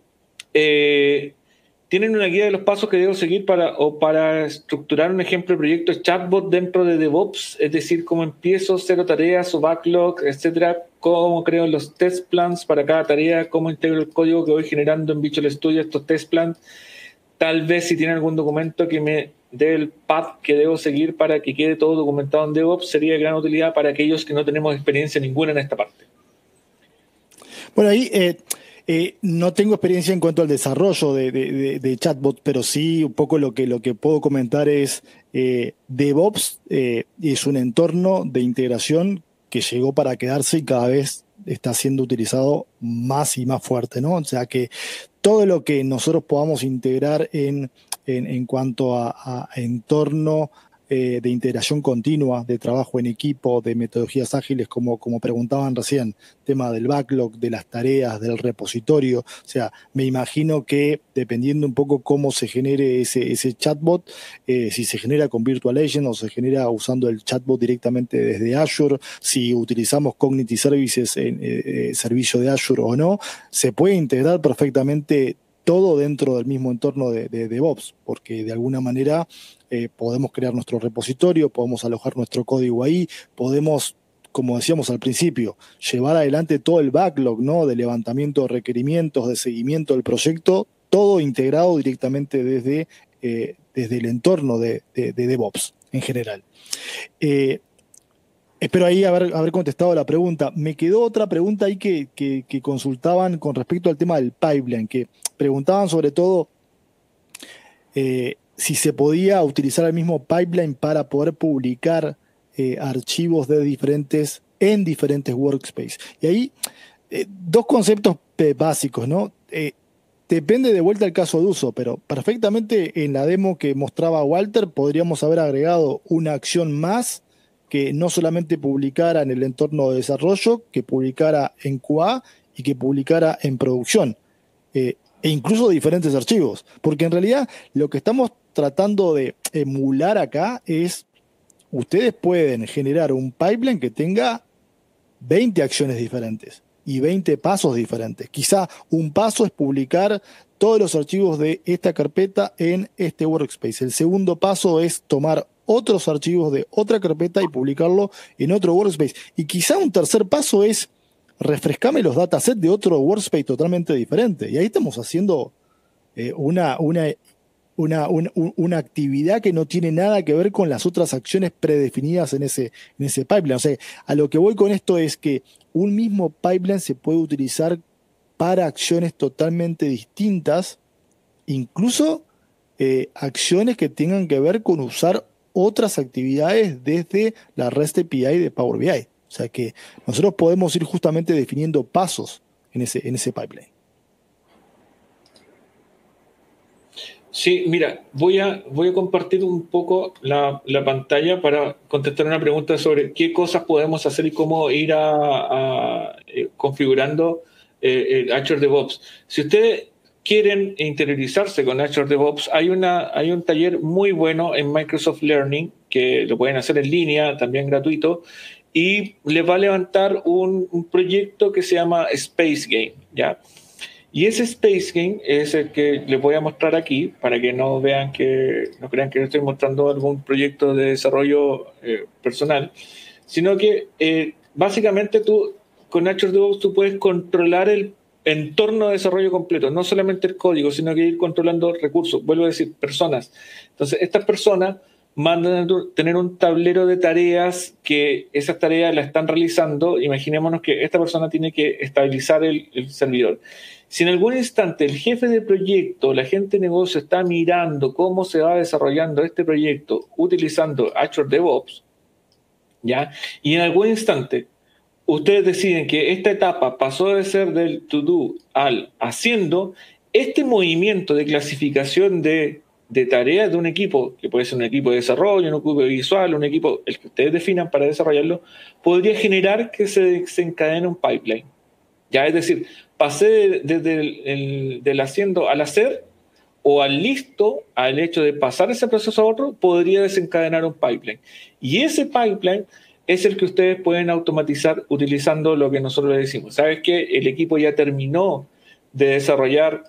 eh, ¿tienen una guía de los pasos que debo seguir para, o para estructurar un ejemplo de proyecto de chatbot dentro de DevOps? Es decir, cómo empiezo, cero tareas o backlog, etcétera. Cómo creo los test plans para cada tarea, cómo integro el código que voy generando en Visual Studio estos test plans. Tal vez si tiene algún documento que me dé el path que debo seguir para que quede todo documentado en DevOps, sería de gran utilidad para aquellos que no tenemos experiencia ninguna en esta parte. Bueno, ahí eh, eh, no tengo experiencia en cuanto al desarrollo de, de, de, de chatbot, pero sí un poco lo que, lo que puedo comentar es eh, DevOps eh, es un entorno de integración que llegó para quedarse y cada vez está siendo utilizado más y más fuerte, ¿no? O sea que todo lo que nosotros podamos integrar en, en, en cuanto a, a entorno eh, de integración continua, de trabajo en equipo, de metodologías ágiles, como, como preguntaban recién, tema del backlog, de las tareas, del repositorio. O sea, me imagino que dependiendo un poco cómo se genere ese, ese chatbot, eh, si se genera con Virtual Agent o se genera usando el chatbot directamente desde Azure, si utilizamos Cognitive Services en eh, servicio de Azure o no, se puede integrar perfectamente todo dentro del mismo entorno de, de, de DevOps, porque de alguna manera eh, podemos crear nuestro repositorio, podemos alojar nuestro código ahí, podemos, como decíamos al principio, llevar adelante todo el backlog, ¿no? De levantamiento de requerimientos, de seguimiento del proyecto, todo integrado directamente desde, eh, desde el entorno de, de, de DevOps en general. Eh, Espero ahí haber, haber contestado la pregunta. Me quedó otra pregunta ahí que, que, que consultaban con respecto al tema del pipeline, que preguntaban sobre todo eh, si se podía utilizar el mismo pipeline para poder publicar eh, archivos de diferentes, en diferentes workspaces. Y ahí, eh, dos conceptos eh, básicos, ¿no? Eh, depende de vuelta del caso de uso, pero perfectamente en la demo que mostraba Walter podríamos haber agregado una acción más que no solamente publicara en el entorno de desarrollo, que publicara en Q A y que publicara en producción, eh, e incluso diferentes archivos, porque en realidad lo que estamos tratando de emular acá es, ustedes pueden generar un pipeline que tenga veinte acciones diferentes y veinte pasos diferentes. Quizá un paso es publicar todos los archivos de esta carpeta en este workspace. El segundo paso es tomar otros archivos de otra carpeta y publicarlo en otro workspace. Y quizá un tercer paso es refrescarme los datasets de otro workspace totalmente diferente. Y ahí estamos haciendo eh, una, una, una, una, una actividad que no tiene nada que ver con las otras acciones predefinidas en ese, en ese pipeline. O sea, a lo que voy con esto es que un mismo pipeline se puede utilizar para acciones totalmente distintas, incluso eh, acciones que tengan que ver con usar otras actividades desde la REST A P I de Power B I. O sea que nosotros podemos ir justamente definiendo pasos en ese, en ese pipeline. Sí, mira, voy a, voy a compartir un poco la, la pantalla para contestar una pregunta sobre qué cosas podemos hacer y cómo ir a, a, eh, configurando eh, el Azure DevOps. Si ustedes quieren interiorizarse con Azure DevOps, hay, una, hay un taller muy bueno en Microsoft Learning que lo pueden hacer en línea, también gratuito, y les va a levantar un, un proyecto que se llama Space Game, ¿ya? Y ese Space Game es el que les voy a mostrar aquí, para que no vean que, no crean que estoy mostrando algún proyecto de desarrollo eh, personal, sino que eh, básicamente tú, con Azure DevOps, tú puedes controlar el entorno de desarrollo completo, no solamente el código, sino que ir controlando recursos, vuelvo a decir, personas. Entonces, estas personas mandan a tener un tablero de tareas que esas tareas las están realizando. Imaginémonos que esta persona tiene que estabilizar el, el servidor. Si en algún instante el jefe de proyecto, la gente de negocio está mirando cómo se va desarrollando este proyecto utilizando Azure DevOps, ¿ya? Y en algún instante ustedes deciden que esta etapa pasó de ser del to-do al haciendo, este movimiento de clasificación de, de tareas de un equipo, que puede ser un equipo de desarrollo, un equipo visual, un equipo, el que ustedes definan para desarrollarlo, podría generar que se desencadene un pipeline. Ya, es decir, pasé desde el, el, del haciendo al hacer o al listo, al hecho de pasar ese proceso a otro, podría desencadenar un pipeline. Y ese pipeline es el que ustedes pueden automatizar utilizando lo que nosotros les decimos. ¿Sabes qué? El equipo ya terminó de desarrollar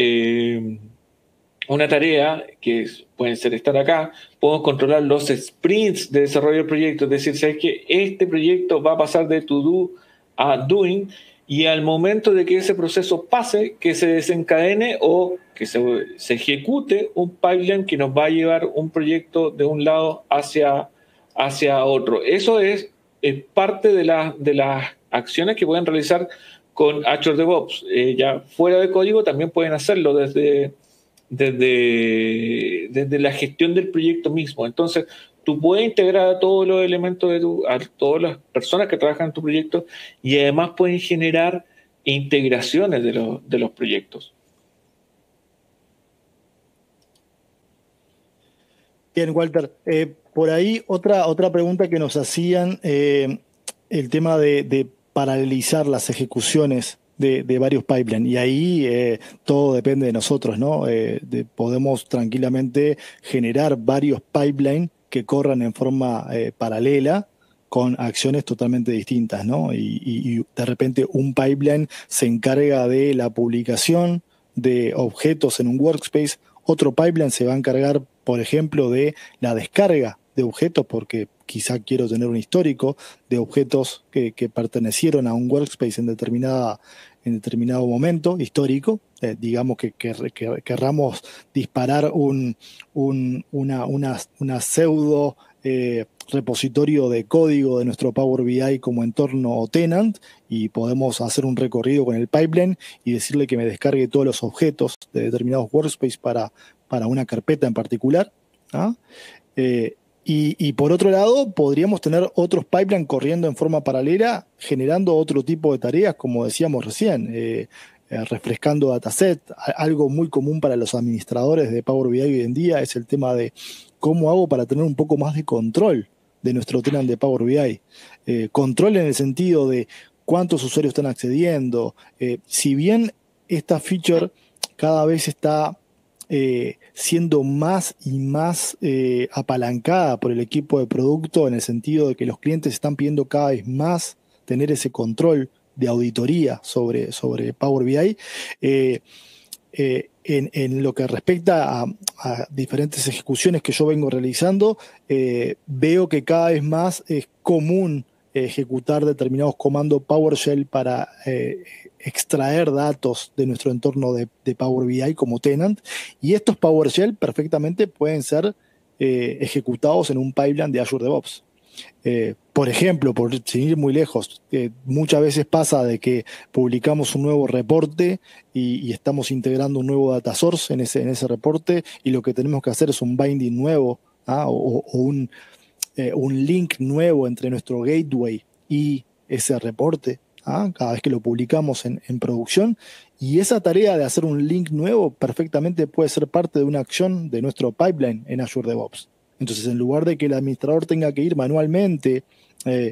eh, una tarea, que es, pueden ser estar acá, podemos controlar los sprints de desarrollo del proyecto, es decir, ¿sabes qué? Este proyecto va a pasar de to do a doing, y al momento de que ese proceso pase, que se desencadene o que se, se ejecute un pipeline que nos va a llevar un proyecto de un lado hacia, hacia otro. Eso es, es parte de, la, de las acciones que pueden realizar con Azure DevOps. Eh, ya fuera de código también pueden hacerlo desde, desde, desde la gestión del proyecto mismo. Entonces, tú puedes integrar a todos los elementos de tu, a todas las personas que trabajan en tu proyecto y además pueden generar integraciones de los, de los proyectos. Bien, Walter. Eh, por ahí otra, otra pregunta que nos hacían, eh, el tema de, de paralelizar las ejecuciones de, de varios pipelines. Y ahí eh, todo depende de nosotros, ¿no? Eh, de, podemos tranquilamente generar varios pipelines que corran en forma eh, paralela con acciones totalmente distintas, ¿no? Y, y, y de repente un pipeline se encarga de la publicación de objetos en un workspace, otro pipeline se va a encargar, por ejemplo, de la descarga de objetos, porque quizá quiero tener un histórico de objetos que, que pertenecieron a un workspace en, determinada, en determinado momento histórico. Eh, digamos que, que, que querramos disparar un, un, una, una, una pseudo eh, repositorio de código de nuestro Power B I como entorno o tenant, y podemos hacer un recorrido con el pipeline y decirle que me descargue todos los objetos de determinados workspace para, para una carpeta en particular. ¿Ah? Eh, y, y por otro lado, podríamos tener otros pipelines corriendo en forma paralela, generando otro tipo de tareas, como decíamos recién, eh, eh, refrescando dataset. Algo muy común para los administradores de Power B I hoy en día es el tema de cómo hago para tener un poco más de control de nuestro tenant de Power B I. Eh, control en el sentido de cuántos usuarios están accediendo. Eh, si bien esta feature cada vez está eh, siendo más y más eh, apalancada por el equipo de producto, en el sentido de que los clientes están pidiendo cada vez más tener ese control de auditoría sobre, sobre Power B I, eh, eh, en, en lo que respecta a, a diferentes ejecuciones que yo vengo realizando, eh, veo que cada vez más es común ejecutar determinados comandos PowerShell para eh, extraer datos de nuestro entorno de, de Power B I como tenant, y estos PowerShell perfectamente pueden ser eh, ejecutados en un pipeline de Azure DevOps. Eh, por ejemplo, por sin ir muy lejos, eh, muchas veces pasa de que publicamos un nuevo reporte y, y estamos integrando un nuevo data source en ese, en ese reporte, y lo que tenemos que hacer es un binding nuevo, ¿ah? o, o un, eh, un link nuevo entre nuestro gateway y ese reporte, ¿ah? cada vez que lo publicamos en, en producción. Y esa tarea de hacer un link nuevo perfectamente puede ser parte de una acción de nuestro pipeline en Azure DevOps. Entonces, en lugar de que el administrador tenga que ir manualmente eh,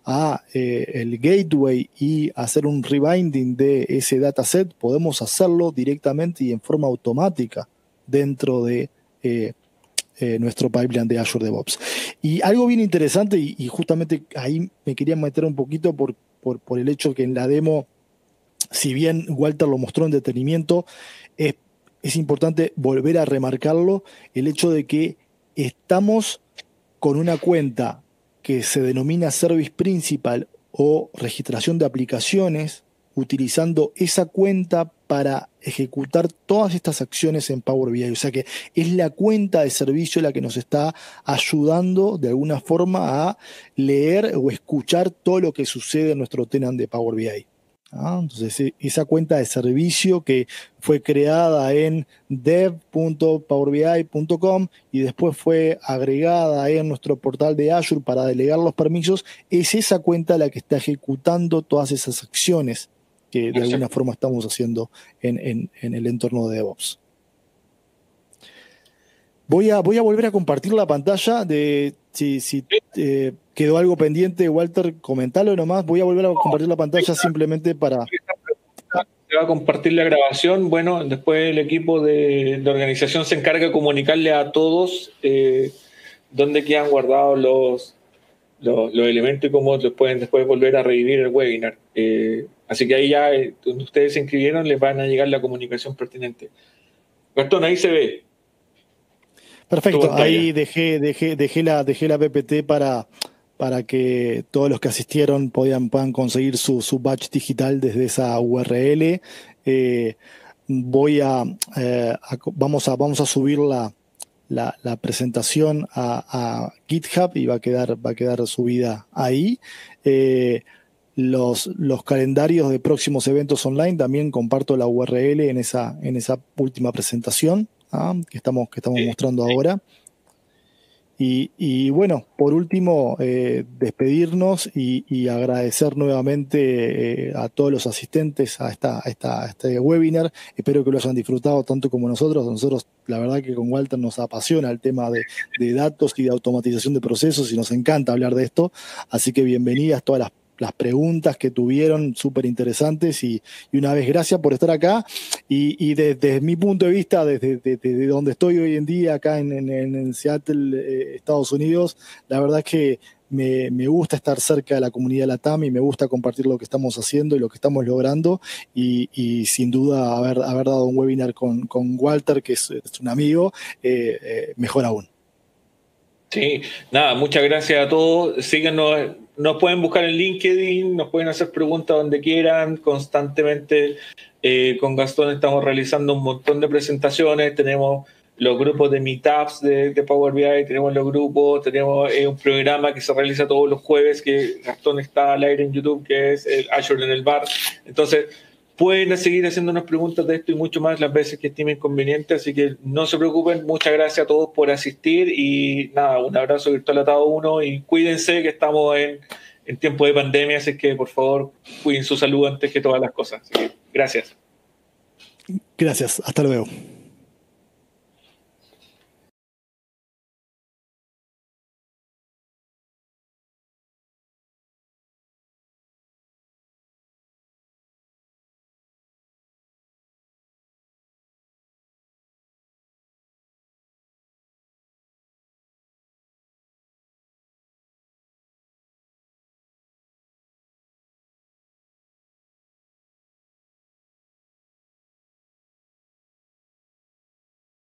a eh, el gateway y hacer un rebinding de ese dataset, podemos hacerlo directamente y en forma automática dentro de eh, eh, nuestro pipeline de Azure DevOps. Y algo bien interesante, y, y justamente ahí me quería meter un poquito por, por, por el hecho que en la demo, si bien Walter lo mostró en detenimiento, es, es importante volver a remarcarlo, el hecho de que estamos con una cuenta que se denomina Service Principal o registración de aplicaciones, utilizando esa cuenta para ejecutar todas estas acciones en Power B I. O sea que es la cuenta de servicio la que nos está ayudando de alguna forma a leer o escuchar todo lo que sucede en nuestro tenant de Power B I. ¿Ah? Entonces, esa cuenta de servicio que fue creada en dev punto power b i punto com y después fue agregada en nuestro portal de Azure para delegar los permisos, es esa cuenta la que está ejecutando todas esas acciones que de alguna forma estamos haciendo en, en, en el entorno de DevOps. Voy a, voy a volver a compartir la pantalla. De si, si eh, quedó algo pendiente, Walter, comentalo nomás. Voy a volver a compartir la pantalla simplemente para... Se va a compartir la grabación. Bueno, después el equipo de, de organización se encarga de comunicarle a todos eh, dónde quedan guardados los, los, los elementos y cómo los pueden después volver a revivir el webinar. Eh, así que ahí ya, eh, donde ustedes se inscribieron, les van a llegar la comunicación pertinente. Gastón, ahí se ve. Perfecto, ahí dejé, dejé, dejé, la, dejé la P P T para, para que todos los que asistieron puedan, puedan conseguir su, su badge digital desde esa U R L. Eh, voy a, eh, a, vamos a vamos a subir la, la, la presentación a, a GitHub y va a quedar, va a quedar subida ahí. Eh, los, los calendarios de próximos eventos online, también comparto la U R L en esa, en esa última presentación. ¿Ah? que estamos, que estamos sí, mostrando sí. ahora. Y, y bueno, por último, eh, despedirnos y, y agradecer nuevamente eh, a todos los asistentes a, esta, a, esta, a este webinar. Espero que lo hayan disfrutado tanto como nosotros. Nosotros, la verdad que con Walter nos apasiona el tema de, de datos y de automatización de procesos y nos encanta hablar de esto. Así que bienvenidas todas las las preguntas que tuvieron, súper interesantes, y, y una vez gracias por estar acá, y, y desde, desde mi punto de vista, desde, desde, desde donde estoy hoy en día, acá en, en, en Seattle, eh, Estados Unidos, la verdad es que me, me gusta estar cerca de la comunidad LATAM y me gusta compartir lo que estamos haciendo y lo que estamos logrando, y, y sin duda haber, haber dado un webinar con, con Walter, que es, es un amigo, eh, eh, mejor aún. Sí, nada, muchas gracias a todos. Síganos, nos pueden buscar en LinkedIn, nos pueden hacer preguntas donde quieran, constantemente. Eh, con Gastón estamos realizando un montón de presentaciones, tenemos los grupos de meetups de, de Power B I, tenemos los grupos, tenemos eh, un programa que se realiza todos los jueves, que Gastón está al aire en YouTube, que es el Azure en el bar. Entonces, pueden seguir haciéndonos preguntas de esto y mucho más las veces que estimen conveniente, así que no se preocupen. Muchas gracias a todos por asistir y nada, un abrazo virtual a cada uno y cuídense que estamos en, en tiempo de pandemia, así que por favor cuiden su salud antes que todas las cosas. Así que, gracias. Gracias, hasta luego.